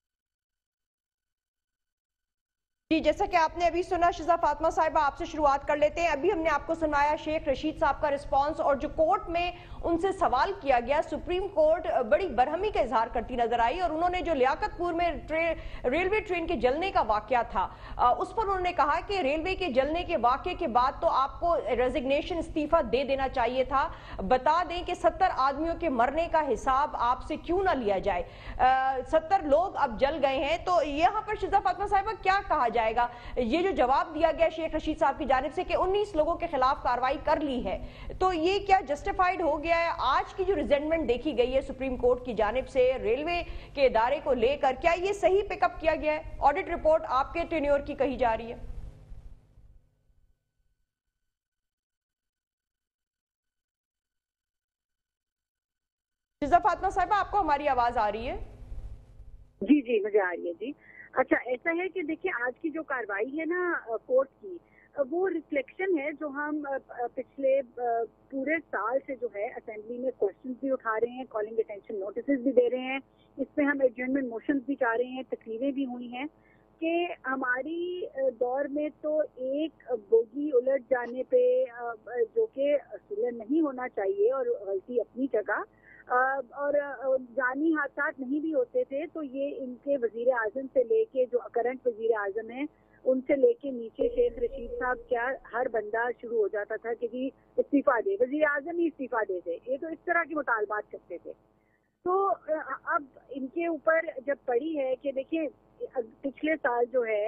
जी, जैसा कि आपने अभी सुना, शिजा फातिमा साहिबा आपसे शुरुआत कर लेते हैं। अभी हमने आपको सुनाया शेख रशीद साहब का रिस्पांस, और जो कोर्ट में उनसे सवाल किया गया, सुप्रीम कोर्ट बड़ी बरहमी का इजहार करती नजर आई, और उन्होंने जो लियाकतपुर में रेलवे ट्रेन के जलने का वाकया था उस पर उन्होंने कहा कि रेलवे के जलने के वाकये के बाद तो आपको रेजिग्नेशन, इस्तीफा दे देना चाहिए था। बता दें कि 70 आदमियों के मरने का हिसाब आपसे क्यों ना लिया जाए। 70 लोग अब जल गए हैं, तो यहाँ पर शिजा फातिमा साहिबा क्या कहा जाएगा? ये जो जवाब दिया गया शेख रशीद साहब की जानिब से कि 19 लोगों के खिलाफ कार्रवाई कर ली है, तो ये क्या जस्टिफाइड हो गया है? आज की जो रिजेंटमेंट देखी गई है सुप्रीम कोर्ट की जानिब से रेलवे के इदारे को लेकर, क्या ये सही पिकअप किया गया है? ऑडिट रिपोर्ट आपके टेन्योर की कही जा रही है। शिजा फातिमा साहिबा, आपको हमारी आवाज आ रही है? जी जी, मुझे आ रही है जी। अच्छा, ऐसा है कि देखिए, आज की जो कार्रवाई है ना कोर्ट की, वो रिफ्लेक्शन है जो हम पिछले पूरे साल से जो है असेंबली में क्वेश्चंस भी उठा रहे हैं, कॉलिंग अटेंशन नोटिस भी दे रहे हैं, इस पे हम एडजर्नमेंट मोशंस भी चाह रहे हैं, तकरीरें भी हुई हैं कि हमारी दौर में तो एक बोगी उलट जाने पे जो कि सुलह नहीं होना चाहिए और गलती अपनी जगह, और जानी हादसात नहीं भी होते थे, तो ये इनके वजीर आजम से लेके जो करंट वजीर आजम है उनसे लेके नीचे शेख रशीद साहब, क्या हर बंदा शुरू हो जाता था कि जी इस्तीफा दे, वजीर आजम ही इस्तीफा दे दे, ये तो इस तरह के मुतालबात करते थे। तो अब इनके ऊपर जब पड़ी है कि देखिए पिछले साल जो है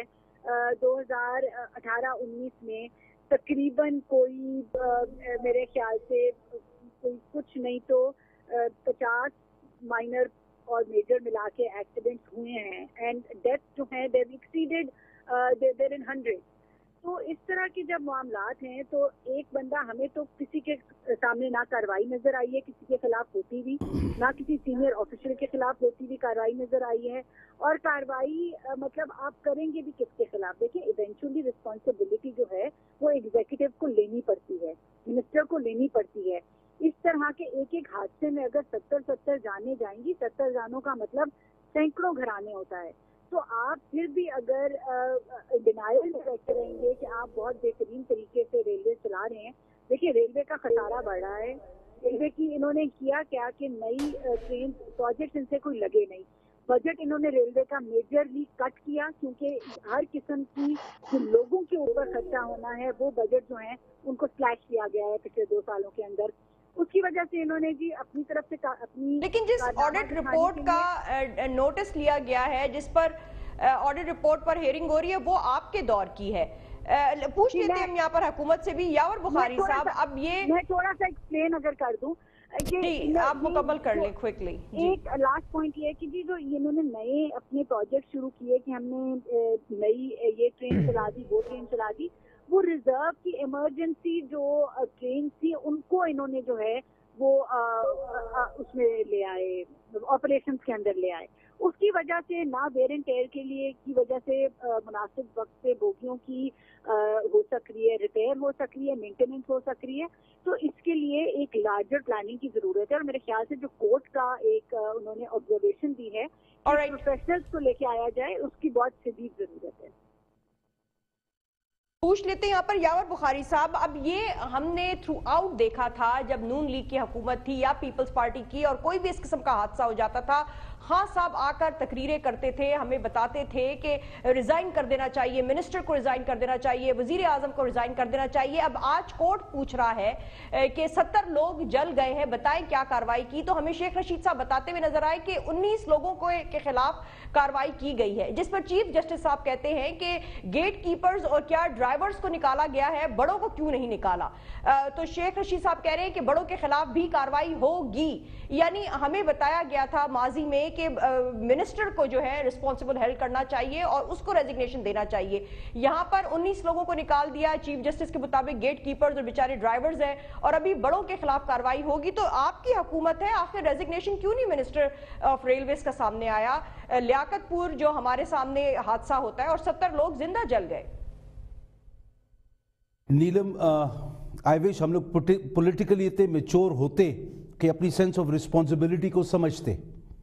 2018-19 में तकरीबन कोई मेरे ख्याल से कोई कुछ नहीं तो 50 माइनर और मेजर मिला के एक्सीडेंट्स हुए हैं, एंड डेथ जो है देव एक्सीडेड देयर इन 100। तो इस तरह के जब मामलात हैं तो एक बंदा, हमें तो किसी के सामने ना कार्रवाई नजर आई है किसी के खिलाफ होती हुई, ना किसी सीनियर ऑफिसर के खिलाफ होती हुई कार्रवाई नजर आई है, और कार्रवाई मतलब आप करेंगे भी किसके खिलाफ? देखिए, इवेंचुअली रिस्पॉन्सिबिलिटी जो है वो एग्जीक्यूटिव को लेनी पड़ती है, मिनिस्टर को लेनी पड़ती है। इस तरह के एक एक हादसे में अगर 70 जाने जाएंगी, 70 जानों का मतलब सैकड़ों घराने होता है, तो आप फिर भी अगर डिनायल में बैठे रहेंगे कि आप बहुत बेहतरीन तरीके से रेलवे चला रहे हैं। देखिए, रेलवे का खसारा बढ़ रहा है। रेलवे की इन्होंने किया क्या कि नई ट्रेन प्रोजेक्ट इनसे कोई लगे नहीं, बजट इन्होंने रेलवे का मेजरली कट किया, क्योंकि हर किस्म की जो लोगों के ऊपर खर्चा होना है वो बजट जो है उनको स्लैश किया गया है पिछले 2 सालों के अंदर। उसकी वजह से इन्होंने जी अपनी तरफ से अपनी, लेकिन जिस ऑडिट रिपोर्ट का नोटिस लिया गया है, जिस पर ऑडिट रिपोर्ट पर हियरिंग हो रही है, वो आपके दौर की है। पूछ लेते हैं हम यहाँ पर हुकूमत से भी। यावर बुखारी साहब, अब ये मैं थोड़ा सा एक्सप्लेन अगर कर दूं, जी आप मुकम्मल कर लें क्विकली। एक लास्ट पॉइंट ये है कि जी जो इन्होंने नए अपने प्रोजेक्ट शुरू किए कि हमने नई ये ट्रेन चला दी, वो ट्रेन चला दी, वो रिजर्व की इमरजेंसी जो ट्रेन थी उनको इन्होंने जो है वो उसमें ले आए, ऑपरेशंस के अंदर ले आए। उसकी वजह से ना वेयर एंड टेयर के लिए की वजह से मुनासिब वक्त पे बोगियों की हो सक रही है, रिपेयर हो सक रही है, मेंटेनेंस हो सक रही है। तो इसके लिए एक लार्जर प्लानिंग की जरूरत है, और मेरे ख्याल से जो कोर्ट का एक उन्होंने ऑब्जर्वेशन दी है प्रोफेशनल्स को लेके आया जाए, उसकी बहुत शदीद जरूरत है। पूछ लेते हैं यहाँ पर यावर बुखारी साहब, अब ये हमने थ्रू आउट देखा था जब नून लीग की हुकूमत थी या पीपल्स पार्टी की, और कोई भी इस किस्म का हादसा हो जाता था, खान साहब आकर तकरीरें करते थे, हमें बताते थे कि रिजाइन कर देना चाहिए, मिनिस्टर को रिजाइन कर देना चाहिए, वजीर आजम को रिजाइन कर देना चाहिए। अब आज कोर्ट पूछ रहा है कि 70 लोग जल गए हैं, बताएं क्या कार्रवाई की? तो हमें शेख रशीद साहब बताते हुए नजर आए कि 19 लोगों के खिलाफ कार्रवाई की गई है, जिस पर चीफ जस्टिस साहब कहते हैं कि गेट कीपर्स और क्या ड्राइवर ڈرائیورز کو نکالا گیا ہے, بڑوں کو کیوں نہیں نکالا؟ تو شیخ رشید صاحب کہہ رہے ہیں کہ بڑوں کے خلاف بھی کارروائی ہوگی. یعنی ہمیں بتایا گیا تھا ماضی میں کہ منسٹر کو جو ہے رسپانسبل ہیلڈ کرنا چاہیے اور اس کو ریزگنیشن دینا چاہیے. یہاں پر 19 لوگوں کو نکال دیا چیف جسٹس کے مطابق, گیٹ کیپرز اور بیچارے ڈرائیورز ہیں, اور ابھی بڑوں کے خلاف کارروائی ہوگی. تو آپ کی حکومت ہے, آخر ریزگنیشن کیوں نہیں منسٹر آف ریلویز کا سامنے آیا؟ لیاقت پور جو ہمارے سامنے حادثہ ہوتا ہے اور 70 لوگ زندہ جل گئے. نیلم, آئی وش ہم لوگ پولیٹیکلی اتنے میچور ہوتے کہ اپنی سینس آف رسپانسبلٹی کو سمجھتے.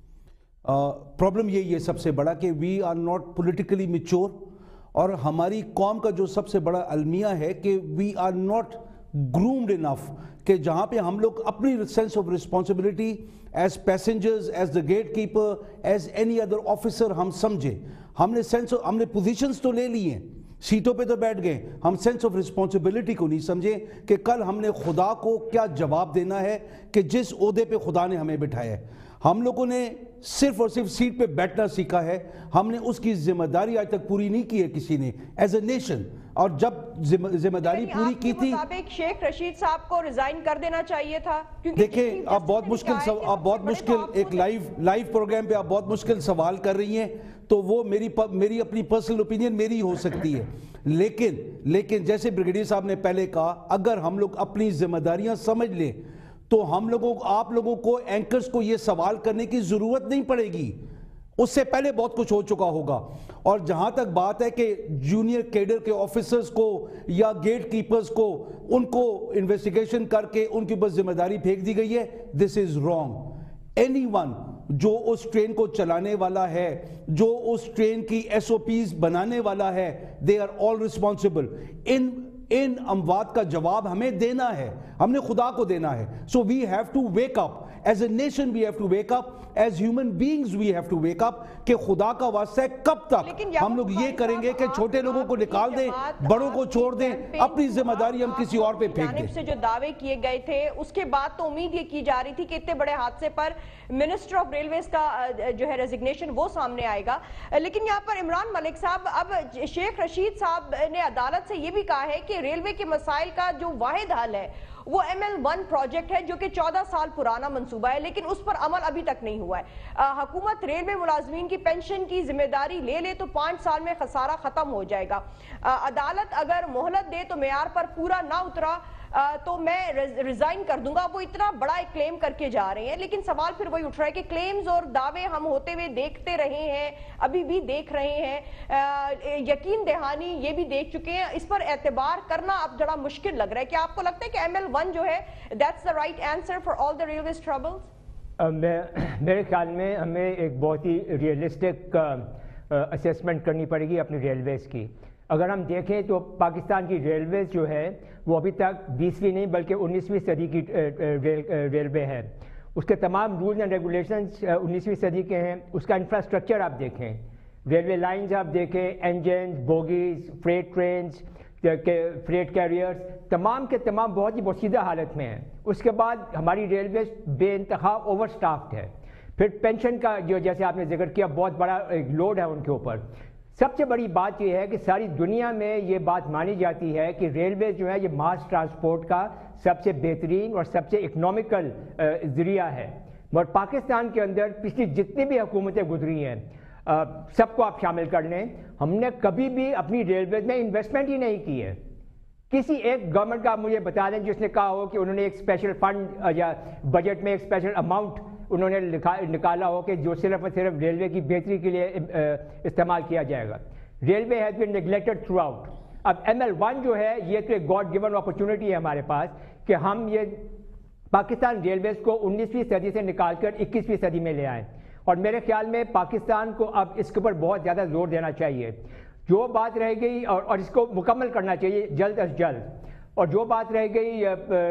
پرابلم یہی ہے سب سے بڑا کہ we are not politically mature, اور ہماری قوم کا جو سب سے بڑا المیہ ہے کہ we are not groomed enough کہ جہاں پہ ہم لوگ اپنی sense of responsibility as passengers, as the gatekeeper, as any other officer ہم سمجھے. ہم نے پوزیشنز تو لے لی ہیں, سیٹوں پہ تو بیٹھ گئے, ہم سینس آف رسپانسبلٹی کو نہیں سمجھے کہ کل ہم نے خدا کو کیا جواب دینا ہے کہ جس عہدے پہ خدا نے ہمیں بٹھایا ہے. ہم لوگوں نے صرف اور صرف سیٹ پہ بیٹھنا سیکھا ہے, ہم نے اس کی ذمہ داری آج تک پوری نہیں کی ہے کسی نے ایز اے نیشن. اور جب ذمہ داری پوری کی تھی, شیخ رشید صاحب کو ریزائن کر دینا چاہیے تھا. دیکھیں آپ بہت مشکل ایک لائیو پروگرام پہ آپ بہت مشکل سوال کر رہی ہیں, تو وہ میری اپنی پرسنل اوپینین میری ہو سکتی ہے, لیکن جیسے بریگیڈیئر صاحب نے پہلے کہا, اگر ہم لوگ اپنی ذمہ داریاں سمجھ لیں تو آپ لوگوں کو اینکرز کو یہ سوال کرنے کی ضرورت نہیں پڑے گی. اس سے پہلے بہت کچھ ہو چکا ہوگا. اور جہاں تک بات ہے کہ جونیئر کیڈر کے آفیسرز کو یا گیٹ کیپرز کو ان کو انویسٹیگیشن کر کے ان کے اوپر ذمہ داری پھینک دی گئی ہے, this is wrong. Any one جو اس ٹرین کو چلانے والا ہے, جو اس ٹرین کی ایس او پیز بنانے والا ہے, دے آر آل ریسپانسبل. ان اموات کا جواب ہمیں دینا ہے, ہم نے خدا کو دینا ہے. So we have to wake up as a nation, we have to wake up as human beings, we have to wake up کہ خدا کا واسطہ ہے کب تک ہم لوگ یہ کریں گے کہ چھوٹے لوگوں کو نکال دیں, بڑوں کو چھوڑ دیں, اپنی ذمہ داری ہم کسی اور پہ پھینک دیں. سے جو دعوے کیے گئے تھے اس کے بعد تو امید یہ کی جا رہی تھی کہ اتنے بڑے حادثے پر منسٹر آف ریلویز کا جو ہے ریزگنیشن وہ سامنے آئے گا. لیکن یہاں پر عمران ملک صاحب, اب شیخ رشید صاحب نے عدالت سے یہ بھی کہا ہے کہ ریلوے کے مسائل کا جو واحد حل ہے وہ ML1 پروجیکٹ ہے, جو کہ 14 سال پرانا منصوبہ ہے, لیکن اس پر عمل ابھی تک نہیں ہوا ہے. حکومت ریلوے ملازمین کی پینشن کی ذمہ داری لے لے تو 5 سال میں خسارہ ختم ہو جائے گا. عدالت اگر مہلت دے تو معیار پر پورا نہ اترا تو میں ریزائن کر دوں گا. وہ اتنا بڑا ایک کلیم کر کے جا رہے ہیں, لیکن سوال پھر وہی اٹھ رہا ہے کہ کلیمز اور دعوے ہم ہوتے ہوئے دیکھتے رہے ہیں, ابھی بھی دیکھ رہے ہیں, یقین دہانی یہ بھی دیکھ چکے ہیں. اس پر اعتبار کرنا اب ذرا مشکل لگ رہا ہے. کیا آپ کو لگتا ہے کہ ML1 جو ہے that's the right answer for all the railways troubles? میرے خیال میں ہمیں ایک بہت ہی ریئلسٹک اسیسمنٹ کرنی پڑے گی اپنی ریلویز کی. اگر ہم دیکھیں تو پاکستان کی ریلویز جو ہے وہ ابھی تک 20ویں نہیں بلکہ 19ویں صدی کی ریلوے ہے. اس کے تمام رولز اینڈ ریگولیشنز 19ویں صدی کے ہیں. اس کا انفراسٹرکچر آپ دیکھیں, ریلوے لائنز آپ دیکھیں, engines, bogies, freight trains, freight carriers, تمام کے تمام بہت ہی بوسیدہ حالت میں ہیں. اس کے بعد ہماری ریلویز بے انتہا اوور سٹافڈ ہے. پھر پینشن کا جو جیسے آپ نے ذکر کیا بہت بڑا ایک لوڈ ہے ان کے اوپر. سب سے بڑی بات یہ ہے کہ ساری دنیا میں یہ بات مانی جاتی ہے کہ ریلوے جو ہے یہ ماس ٹرانسپورٹ کا سب سے بہترین اور سب سے اکنامیکل ذریعہ ہے. اور پاکستان کے اندر پچھلی جتنی بھی حکومتیں گزری ہیں سب کو آپ شامل کر لیں, ہم نے کبھی بھی اپنی ریلویز میں انویسٹمنٹ ہی نہیں کی ہے. کسی ایک گورنمنٹ کا مجھے بتا دیں جس نے کہا ہو کہ انہوں نے ایک اسپیشل فنڈ یا بجٹ میں ایک اسپیشل اماؤنٹ انہوں نے نکالا ہو کہ جو صرف اور صرف ریلوے کی بہتری کے لیے استعمال کیا جائے گا. Railway has been neglected throughout. اب ML1 جو ہے یہ تو ایک گاڈ گیون اپرچونٹی ہے ہمارے پاس کہ ہم یہ پاکستان ریلویز کو 19ویں صدی سے نکال کر 21ویں صدی میں لے آئیں. اور میرے خیال میں پاکستان کو اب اس کے اوپر بہت زیادہ زور دینا چاہیے. جو بات رہ گئی اور اس کو مکمل کرنا چاہیے جلد از جلد. اور جو بات رہ گئی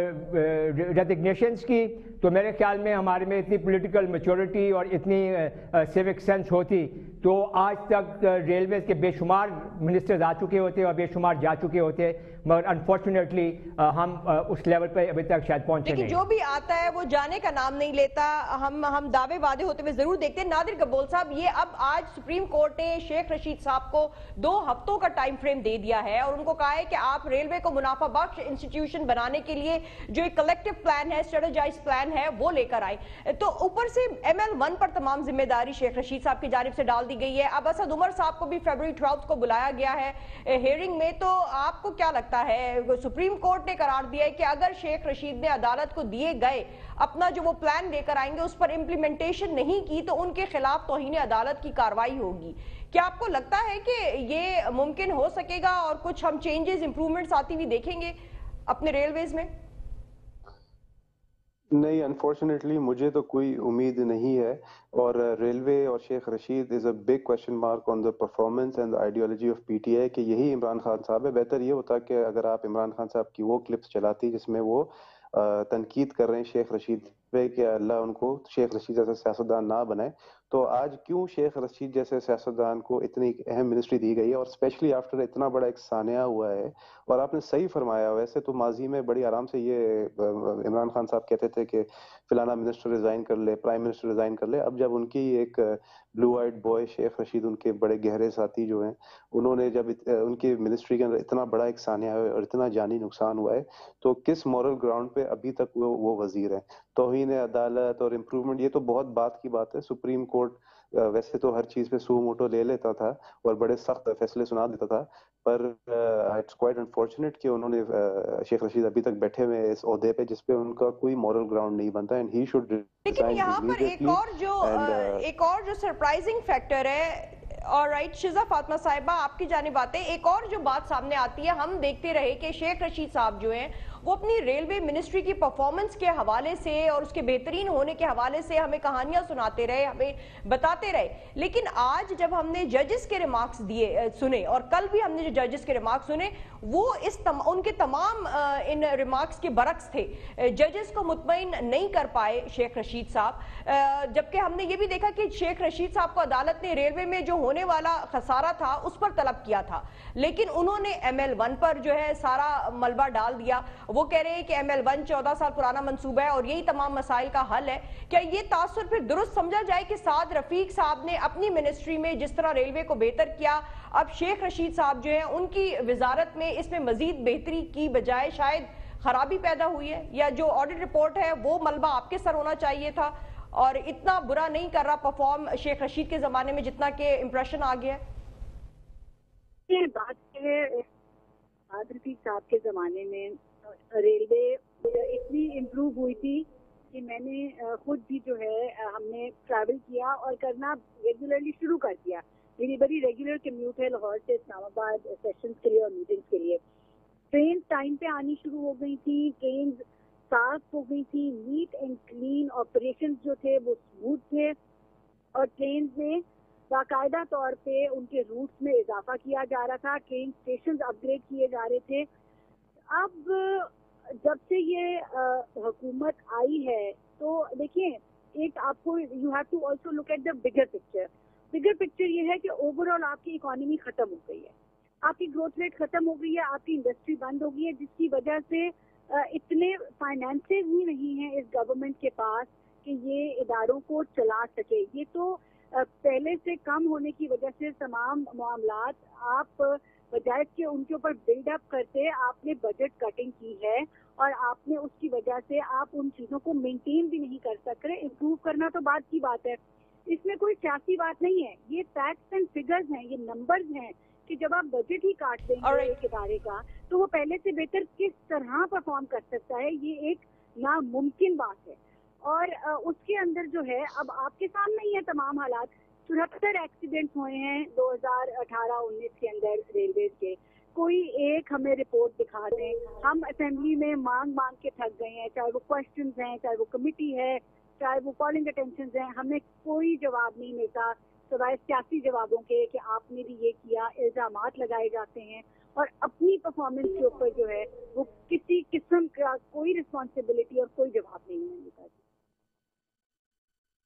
ریزگنیشنز کی, تو میرے خیال میں ہمارے میں اتنی پولیٹیکل میچورٹی اور اتنی سیوک سینس ہوتی تو آج تک ریلویز کے بے شمار منسٹرز آ چکے ہوتے اور بے شمار جا چکے ہوتے، مگر انفارچونیٹلی ہم اس لیول پہ ابھی تک شاید پہنچے نہیں. لیکن جو بھی آتا ہے وہ جانے کا نام نہیں لیتا. ہم دعوے وعدے ہوتے ہوئے ضرور دیکھتے ہیں. نادر قبول صاحب، یہ اب آج سپریم کورٹ نے شیخ رشید صاحب کو 2 ہفتوں کا ٹائم فریم دے دیا ہے اور ان کو کہا ہے کہ آپ ریلوے کو منافع بخش انسٹیٹیوشن بنانے کے لیے جو ایک کلیکٹیو پلان ہے، اسٹریٹجائز پلان ہے، وہ لے کر آئے. تو اوپر سے ML1 پر تمام ذمہ داری شیخ رشید صاحب کی جانب سے ڈال دی گئی ہے. اب اسد عمر صاحب کو بھی فیبروری 12 کو بلایا گیا ہے ہیئرنگ میں. تو آپ کو کیا لگتا ہے، سپریم کورٹ نے قرار دیا ہے کہ اگر شیخ رشید نے عدالت کو دیے گئے اپنا جو وہ پلان لے کر آئیں گے اس پر امپلیمنٹیشن نہیں کی تو ان کے خلاف توہین عدالت کی کارروائی ہوگی. کیا آپ کو لگتا ہے کہ یہ ممکن ہو سکے گا اور کچھ ہم چینجز امپرومنٹس آتی ہوئی دیکھیں گے اپنے ریلویز میں؟ نہیں، انفارچونیٹلی مجھے تو کوئی امید نہیں ہے. اور ریلوے اور Sheikh Rashid is a big question mark on the performance and ideology of PTI کہ یہی عمران خان صاحب ہے. بہتر یہ ہوتا کہ اگر آپ عمران خان صاحب کی وہ کلپس چلاتی جس میں وہ تنقید کر رہے ہیں شیخ رشید پہ کہ اللہ ان کو شیخ رشید جیسا سیاستدان نہ بنائے. تو آج کیوں شیخ رشید جیسے سیاستدان کو اتنی اہم منسٹری دی گئی ہے، اور اسپیشلی آفٹر اتنا بڑا ایک سانحہ ہوا ہے. اور آپ نے صحیح فرمایا، ویسے تو ماضی میں بڑی آرام سے یہ عمران خان صاحب کہتے تھے کہ فلانا منسٹر ریزائن کر لے، پرائم منسٹر ریزائن کر لے. اب جب ان کی ایک بلو آئیڈ بوائے شیخ رشید، ان کے بڑے گہرے ساتھی جو ہیں، انہوں نے جب ان کی منسٹری کے اندر اتنا بڑا ایک سانحہ ہے اور اتنا جانی نقصان ہوا ہے، تو کس مورل گراؤنڈ پہ ابھی تک وہ وزیر ہیں؟ توہین عدالت اور امپروومنٹ، یہ تو بہت بات کی بات ہے. سپریم کورٹ ویسے تو ہر چیز پہ سو موٹو لے لیتا تھا اور بڑے سخت فیصلے سنا دیتا تھا، پر اٹس کوائٹ انفارچونیٹ کہ انہوں نے شیخ رشید ابھی تک بیٹھے ہوئے اس عہدے پہ جس پہ ان کا کوئی مورل گراؤنڈ نہیں بنتا. اینڈ ہی شوڈ لیکن یہاں پر ایک اور جو سرپرائزنگ فیکٹر ہے، اور رائٹ شزا فاطمہ صاحبہ آپ کی جانب آتے ہیں، ایک اور جو بات سامنے آتی ہے، ہم دیکھتے رہے کہ شیخ رشید صاحب جو ہیں وہ اپنی ریلوے منسٹری کی پرفارمنس کے حوالے سے اور اس کے بہترین ہونے کے حوالے سے ہمیں کہانیاں سناتے رہے، ہمیں بتاتے رہے. لیکن آج جب ہم نے ججز کے ریمارکس سنے، اور کل بھی ہم نے جو ججز کے ریمارکس سنے، وہ ان کے تمام ان ریمارکس کے برعکس تھے. ججز کو مطمئن نہیں کر پائے شیخ رشید صاحب، جبکہ ہم نے یہ بھی دیکھا کہ شیخ رشید صاحب کو عدالت نے ریلوے میں جو ہونے والا خسارہ تھا اس پر طلب کیا تھا، لیکن انہوں نے ML1 پر جو ہے سارا ملبہ ڈال دیا. وہ کہہ رہے ہیں کہ ML1 14 سال پرانا منصوبہ ہے اور یہی تمام مسائل کا حل ہے. کیا یہ تاثر پھر درست سمجھا جائے کہ سعد رفیق صاحب نے اپنی منسٹری میں جس طرح ریلوے کو بہتر کیا، اب شیخ رشید صاحب جو ہیں ان کی وزارت میں اس میں مزید بہتری کی بجائے شاید خرابی پیدا ہوئی ہے؟ یا جو آڈٹ رپورٹ ہے وہ ملبہ آپ کے سر ہونا چاہیے تھا اور اتنا برا نہیں کر رہا پرفارم شیخ رشید کے زمانے میں جتنا کہ امپریشن آ گیا ہے؟ یہ بات ہے سعد رفیق صاحب کے زمانے میں ریلوے اتنی امپروو ہوئی تھی کہ میں نے خود بھی جو ہے ہم نے ٹریول کیا اور کرنا ریگولرلی شروع کر دیا. میری بڑی ریگولر کمیوٹ ہے لاہور سے اسلام آباد سیشنز کے لیے اور میٹنگز کے لیے. ٹرین ٹائم پہ آنی شروع ہو گئی تھی، ٹرینز صاف ہو گئی تھی، نیٹ اینڈ کلین آپریشنز جو تھے وہ اسموتھ تھے، اور ٹرینز میں باقاعدہ طور پہ ان کے روٹس میں اضافہ کیا جا رہا تھا، ٹرین اسٹیشنز اپ گریڈ کیے جا رہے تھے. اب جب سے یہ حکومت آئی ہے تو دیکھیں، ایک آپ کو you have to also look at the bigger picture. Bigger picture یہ ہے کہ اوور آل آپ کی اکانومی ختم ہو گئی ہے، آپ کی گروتھ ریٹ ختم ہو گئی ہے، آپ کی انڈسٹری بند ہو گئی ہے، جس کی وجہ سے اتنے فائنینسز ہی نہیں ہیں اس گورنمنٹ کے پاس کہ یہ اداروں کو چلا سکے. یہ تو پہلے سے کم ہونے کی وجہ سے تمام معاملات آپ بجائے کہ ان کے اوپر بلڈ اپ کرتے، آپ نے بجٹ کٹنگ کی ہے اور آپ نے اس کی وجہ سے آپ ان چیزوں کو مینٹین بھی نہیں کر سک رہے. امپروو کرنا تو بات کی بات ہے، اس میں کوئی سیاسی بات نہیں ہے، یہ فیکٹس اینڈ فگرز ہیں، یہ نمبرز ہیں کہ جب آپ بجٹ ہی کاٹ دیں گے ایک ادارے کا تو وہ پہلے سے بہتر کس طرح پرفارم کر سکتا ہے، یہ ایک ناممکن بات ہے. اور اس کے اندر جو ہے اب آپ کے سامنے ہی ہے تمام حالات. 74 ایکسیڈنٹس ہوئے ہیں 2018-19 کے اندر ریلویز کے. کوئی ایک ہمیں رپورٹ دکھا دیں. ہم اسمبلی میں مانگ کے تھک گئے ہیں، چاہے وہ کوشچنز ہیں، چاہے وہ کمیٹی ہے، چاہے وہ کالنگ اٹینشنز ہیں، ہمیں کوئی جواب نہیں ملتا سوائے سیاسی جوابوں کے کہ آپ نے بھی یہ کیا. الزامات لگائے جاتے ہیں اور اپنی پرفارمنس کے اوپر جو ہے وہ کسی قسم کا کوئی رسپانسبلٹی اور کوئی جواب نہیں ملتا.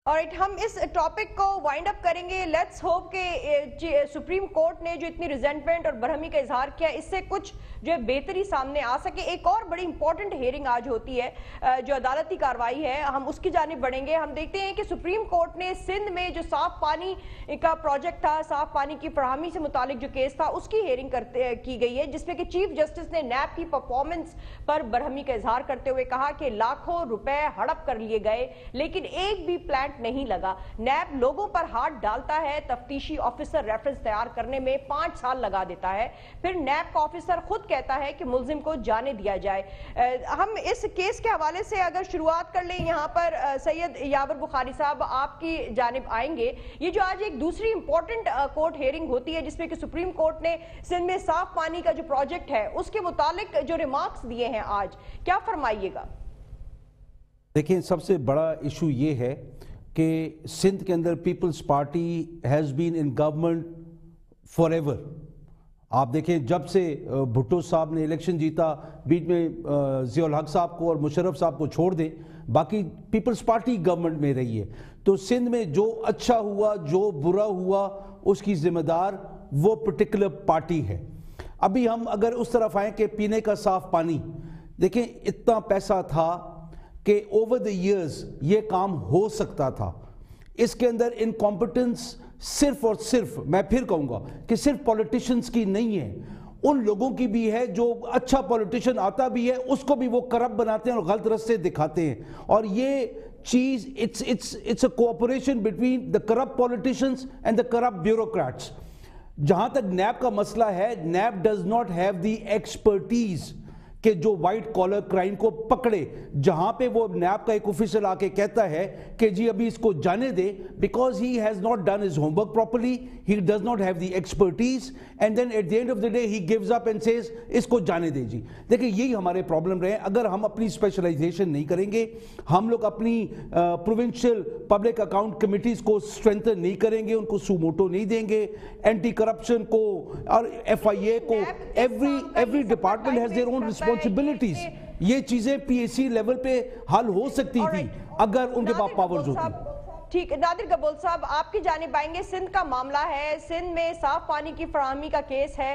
ऑलराइट, हम इस टॉपिक को वाइंड अप करेंगे. लेट्स होप कि सुप्रीम कोर्ट ने जो इतनी रिजेंटमेंट और बरहमी का इजहार किया, इससे कुछ जो है बेहतरी सामने आ सके. एक और बड़ी इंपॉर्टेंट हियरिंग आज होती है, जो अदालती कार्रवाई है, हम उसकी जानिब बढ़ेंगे. हम देखते हैं कि सुप्रीम कोर्ट ने सिंध में जो साफ पानी का प्रोजेक्ट था, साफ पानी की फराहमी से मुतालिक जो केस था, उसकी हियरिंग की गई है, जिसमें कि चीफ जस्टिस ने नैब की परफॉर्मेंस पर बरहमी का इजहार करते हुए कहा कि लाखों रुपए हड़प कर लिए गए, लेकिन एक भी प्लांट नहीं लगा. नैब लोगों पर हाथ डालता है, तफ्तीशी ऑफिसर रेफरेंस तैयार करने में 5 साल लगा देता है, फिर नैब का ऑफिसर खुद कहता है कि मुल्जिम को जाने दिया जाए. हम इस केस के हवाले से अगर शुरुआत कर लें, यहाँ पर सैयद यावर बुखारी साहब आपकी जानिब आएंगे. ये जो आज एक दूसरी इंपॉर्टेंट कोर्ट हियरिंग होती है, जिसमें कि सुप्रीम कोर्ट ने सिंध में साफ पानी का जो प्रोजेक्ट है उसके मुतालिक जो रिमार्क्स दिए हैं, आज क्या फरमाइएगा? देखिए, सबसे बड़ा इशू ये है कि सिंध के अंदर peoples party has been in government forever. आप देखें, जब से भुट्टो साहब ने इलेक्शन जीता, बीच में ज़ियाउल हक साहब को और मुशर्रफ साहब को छोड़ दें, बाकी पीपल्स पार्टी गवर्नमेंट में रही है. तो सिंध में जो अच्छा हुआ, जो बुरा हुआ, उसकी जिम्मेदार वो पर्टिकुलर पार्टी है. अभी हम अगर उस तरफ आएँ कि पीने का साफ पानी, देखें इतना पैसा था कि ओवर द इयर्स ये काम हो सकता था. इसके अंदर इनकॉम्पिटेंस सिर्फ और सिर्फ, मैं फिर कहूंगा कि सिर्फ पॉलिटिशियंस की नहीं है, उन लोगों की भी है जो अच्छा पॉलिटिशियन आता भी है, उसको भी वो करप्ट बनाते हैं और गलत रास्ते दिखाते हैं. और ये चीज it's a cooperation between the corrupt politicians and the corrupt bureaucrats. जहां तक नैब का मसला है, NAB does not have the expertise कि जो व्हाइट कॉलर क्राइम को पकड़े. जहां पे वो नैब का एक ऑफिसर आके कहता है कि जी अभी इसको जाने दे, because he has not done his homework properly, he does not have the expertise, and then at the end of the day he gives up and says इसको जाने दे. जी देखिए, यही हमारे प्रॉब्लम रहे. अगर हम अपनी स्पेशलाइजेशन नहीं करेंगे, हम लोग अपनी प्रोविंशियल पब्लिक अकाउंट कमिटीज को स्ट्रेंथन नहीं करेंगे, उनको सुमोटो नहीं देंगे, एंटी करप्शन को और FIA को, every department has their own responsibilities. ये चीजें PAC लेवल पे हल हो सकती थी अगर उनके पास पावर्स होती. ठीक, नादिर गबोल साहब आपकी जानिब आएंगे. सिंध का मामला है, सिंध में साफ पानी की फराहमी का केस है.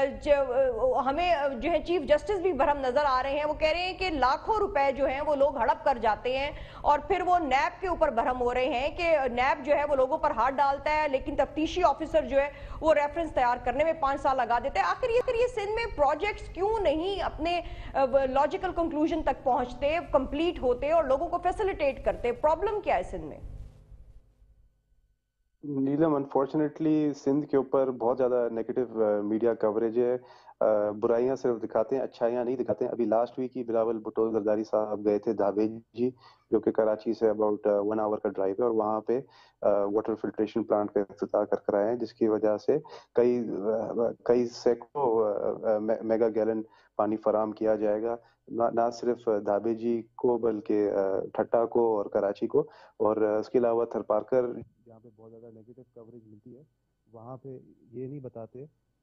हमें जो है चीफ जस्टिस भी बरहम नजर आ रहे हैं. वो कह रहे हैं कि लाखों रुपए जो हैं वो लोग हड़प कर जाते हैं, और फिर वो नैब के ऊपर बरहम हो रहे हैं कि नैब जो है वो लोगों पर हाथ डालता है, लेकिन तफ्तीशी ऑफिसर जो है वो रेफरेंस तैयार करने में 5 साल लगा देते हैं. आखिर ये सिंध में प्रोजेक्ट्स क्यों नहीं अपने लॉजिकल कंक्लूजन तक पहुंचते, कंप्लीट होते और लोगों को फैसिलिटेट करते? प्रॉब्लम क्या है सिंध में? नीलम, अनफॉर्चुनेटली सिंध के ऊपर बहुत ज़्यादा नेगेटिव मीडिया कवरेज है. बुराइयां सिर्फ दिखाते हैं, अच्छाइयां नहीं दिखाते हैं. अभी लास्ट वीक ही बिलावल भुट्टो जरदारी साहब गए थे धाबेजी, जो कि कराची से अबाउट 1 आवर का ड्राइव है, और वहाँ पे वाटर फिल्ट्रेशन प्लांट का इफ्तिताह कर आए हैं, जिसकी वजह से कई सैकड़ों मेगा गैलन पानी फराम किया जाएगा, ना सिर्फ धाबेजी को बल्कि ठट्टा को और कराची को. और उसके अलावा थरपारकर, जहाँ पे बहुत ज़्यादा नेगेटिव कवरेज मिलती है, वहाँ पे ये नहीं बताते,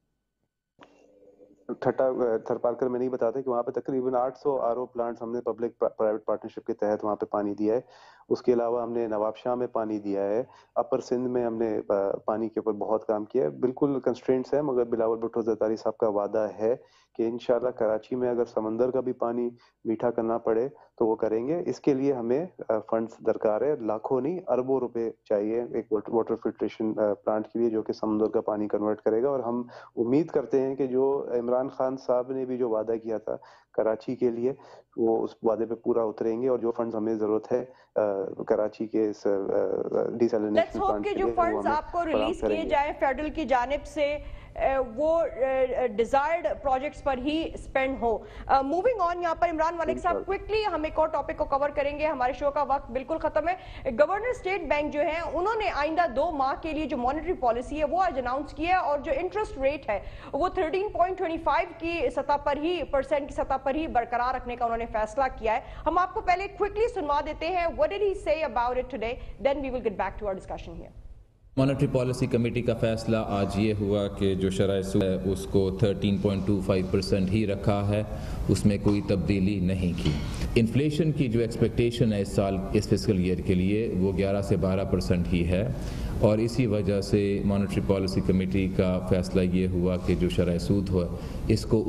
थरपारकर में नहीं बताते कि वहाँ पे तकरीबन 800 RO प्लांट्स हमने पब्लिक प्राइवेट पार्टनरशिप के तहत वहाँ पे पानी दिया है. उसके अलावा हमने नवाबशाह में पानी दिया है, अपर सिंध में हमने पानी के ऊपर बहुत काम किया है. बिल्कुल कंस्ट्रेंट्स है, मगर बिलावल भुट्टो जरदारी साहब का वादा है कि इंशाल्लाह कराची में अगर समंदर का भी पानी मीठा करना पड़े तो वो करेंगे. इसके लिए हमें फंड्स दरकार है, लाखों नहीं अरबों रुपए चाहिए एक वाटर फिल्ट्रेशन प्लांट के लिए, जो कि समंदर का पानी कन्वर्ट करेगा. और हम उम्मीद करते हैं कि जो इमरान खान साहब ने भी जो वादा किया था कराची के लिए, वो उस वादे पे पूरा उतरेंगे, और जो फंड्स हमें जरूरत है कराची के इस डिसैलिनेशन प्लांट के लिए, जो फंड्स आपको रिलीज किए जाए फेडरल की जानिब से, वो डिजायर्ड प्रोजेक्ट्स पर ही स्पेंड हो. मूविंग ऑन, यहाँ पर इमरान मलिक साहब क्विकली हम एक और टॉपिक को कवर करेंगे, हमारे शो का वक्त बिल्कुल खत्म है. गवर्नर स्टेट बैंक जो है, उन्होंने आइंदा 2 माह के लिए जो मॉनेटरी पॉलिसी है वो आज अनाउंस किया है, और जो इंटरेस्ट रेट है वो 13.25 की सतह पर ही, % की सतह पर ही बरकरार रखने का उन्होंने फैसला किया है. हम आपको पहले क्विकली सुनवा देते हैं. What did he say about it today, then we will get back to our discussion here. Monetary policy committee کا فیصلہ آج یہ ہوا کہ جو شرح سود ہے اس کو 13.25% ہی رکھا ہے، اس میں کوئی تبدیلی نہیں کی۔ انفلیشن کی جو ایکسپیکٹیشن ہے اس سال اس فسکل ایئر کے لیے وہ 11 سے 12% ہی ہے، اور اسی وجہ سے مانیٹری پالیسی کمیٹی کا فیصلہ یہ ہوا کہ جو شرح سود ہو اس کو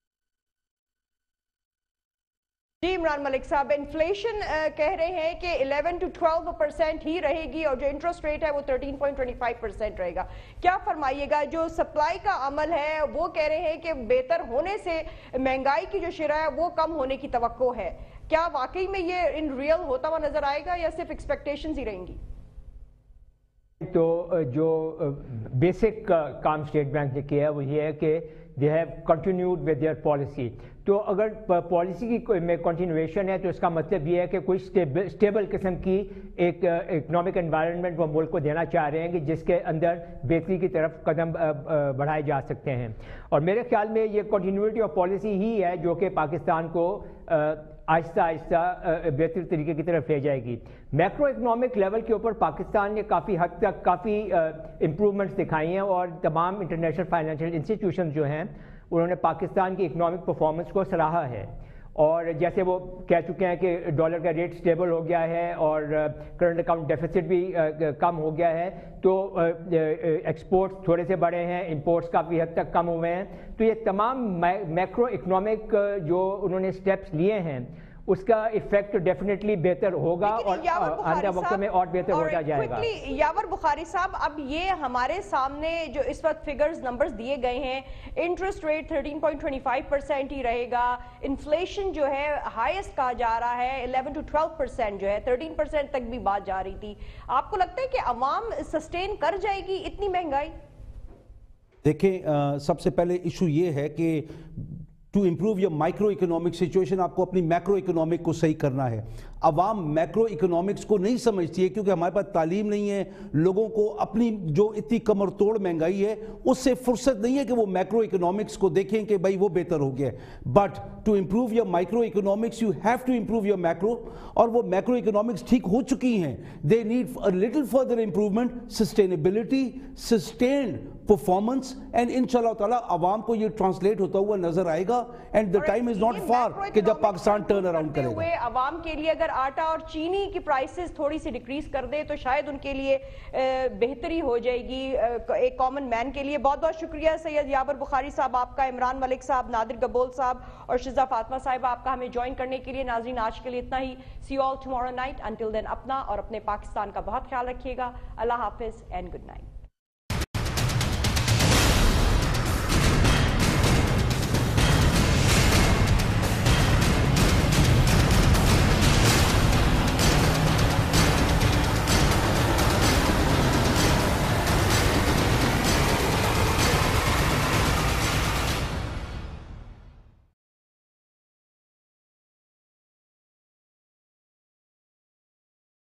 جی عمران ملک صاحب، انفلیشن کہہ رہے ہیں کہ 11 to 12% ہی رہے گی اور جو انٹرسٹ ریٹ ہے وہ 13.25% رہے گا، کیا فرمائیے گا؟ جو سپلائی کا عمل ہے وہ کہہ رہے ہیں کہ بہتر ہونے سے مہنگائی کی جو شرح ہے وہ کم ہونے کی توقع ہے، کیا واقعی میں یہ ان ریئل ہوتا ہوا نظر آئے گا یا صرف ایکسپیکٹیشنز ہی رہیں گی؟ تو جو بیسک کام اسٹیٹ بینک نے کیا ہے وہ یہ ہے کہ they have continued with their policy. تو اگر پالیسی کی میں کنٹینویشن ہے تو اس کا مطلب یہ ہے کہ کوئی اسٹیبل قسم کی ایک اکنامک انوائرمنٹ وہ ملک کو دینا چاہ رہے ہیں کہ جس کے اندر بہتری کی طرف قدم بڑھائے جا سکتے ہیں، اور میرے خیال میں یہ کنٹینیوٹی آف پالیسی ہی ہے جو کہ پاکستان کو آہستہ آہستہ بہتر طریقے کی طرف لے جائے گی۔ میکرو اکنامک لیول کے اوپر پاکستان نے کافی حد تک کافی امپرومنٹس دکھائی ہیں، اور تمام انٹرنیشنل فائنینشیل انسٹیٹیوشنز جو ہیں انہوں نے پاکستان کی اکنامک پرفارمنس کو سراہا ہے، اور جیسے وہ کہہ چکے ہیں کہ ڈالر کا ریٹ سٹیبل ہو گیا ہے اور کرنٹ اکاؤنٹ ڈیفیسٹ بھی کم ہو گیا ہے، تو ایکسپورٹس تھوڑے سے بڑھے ہیں، امپورٹس کافی حد تک کم ہوئے ہیں، تو یہ تمام میکرو اکنامک جو انہوں نے سٹیپس لیے ہیں اس کا ایفیکٹ ڈیفینیٹلی بہتر ہوگا اور آئندہ وقت میں اور بہتر ہوتا جائے گا۔ یاور بخاری صاحب، اب یہ ہمارے سامنے جو اس وقت فگرز نمبرز دیے گئے ہیں، انٹرسٹ ریٹ 13.25% ہی رہے گا، انفلیشن جو ہے ہائیسٹ کہا جا رہا ہے 11 to 12% جو ہے، 13% تک بھی بات جا رہی تھی، آپ کو لگتا ہے کہ عوام سسٹین کر جائے گی اتنی مہنگائی؟ دیکھیں، سب سے پہلے ایشو یہ ہے کہ to improve your microeconomic situation آپ کو اپنی میکرو اکنامک کو صحیح کرنا ہے۔ عوام میکرو اکنامکس کو نہیں سمجھتی ہے کیونکہ ہمارے پاس تعلیم نہیں ہے، لوگوں کو اپنی جو اتنی کمر توڑ مہنگائی ہے اس سے فرصت نہیں ہے کہ وہ میکرو اکنامکس کو دیکھیں کہ بھائی وہ بہتر ہو گیا ہے۔ But to improve your microeconomics you have to improve your macro, اور وہ میکرو اکنامکس ٹھیک ہو چکی ہیں، they need a little further improvement, sustainability, sustained performance, and انشاءاللہ تعالیٰ عوام کو یہ ٹرانسلیٹ ہوتا ہوا نظر آئے گا، and the time is not far کہ جب پاکستان ٹرن اراؤنڈ کرے گا۔ عوام کے لیے اگر آٹا اور چینی کی پرائسز تھوڑی سی ڈیکریز کر دے تو شاید ان کے لیے بہتری ہو جائے گی ایک کامن مین کے لیے۔ بہت بہت شکریہ سید یاور بخاری صاحب آپ کا، عمران ملک صاحب، نادر گبول صاحب اور شزا فاطمہ صاحبہ آپ کا ہمیں جوائن کرنے کے لیے۔ ناظرین آج کے لیے اتنا ہی، see you all tomorrow night, until then اپنا اور اپنے پاکستان کا بہت خیال رکھیے گا۔ اللہ حافظ اینڈ گڈ نائٹ۔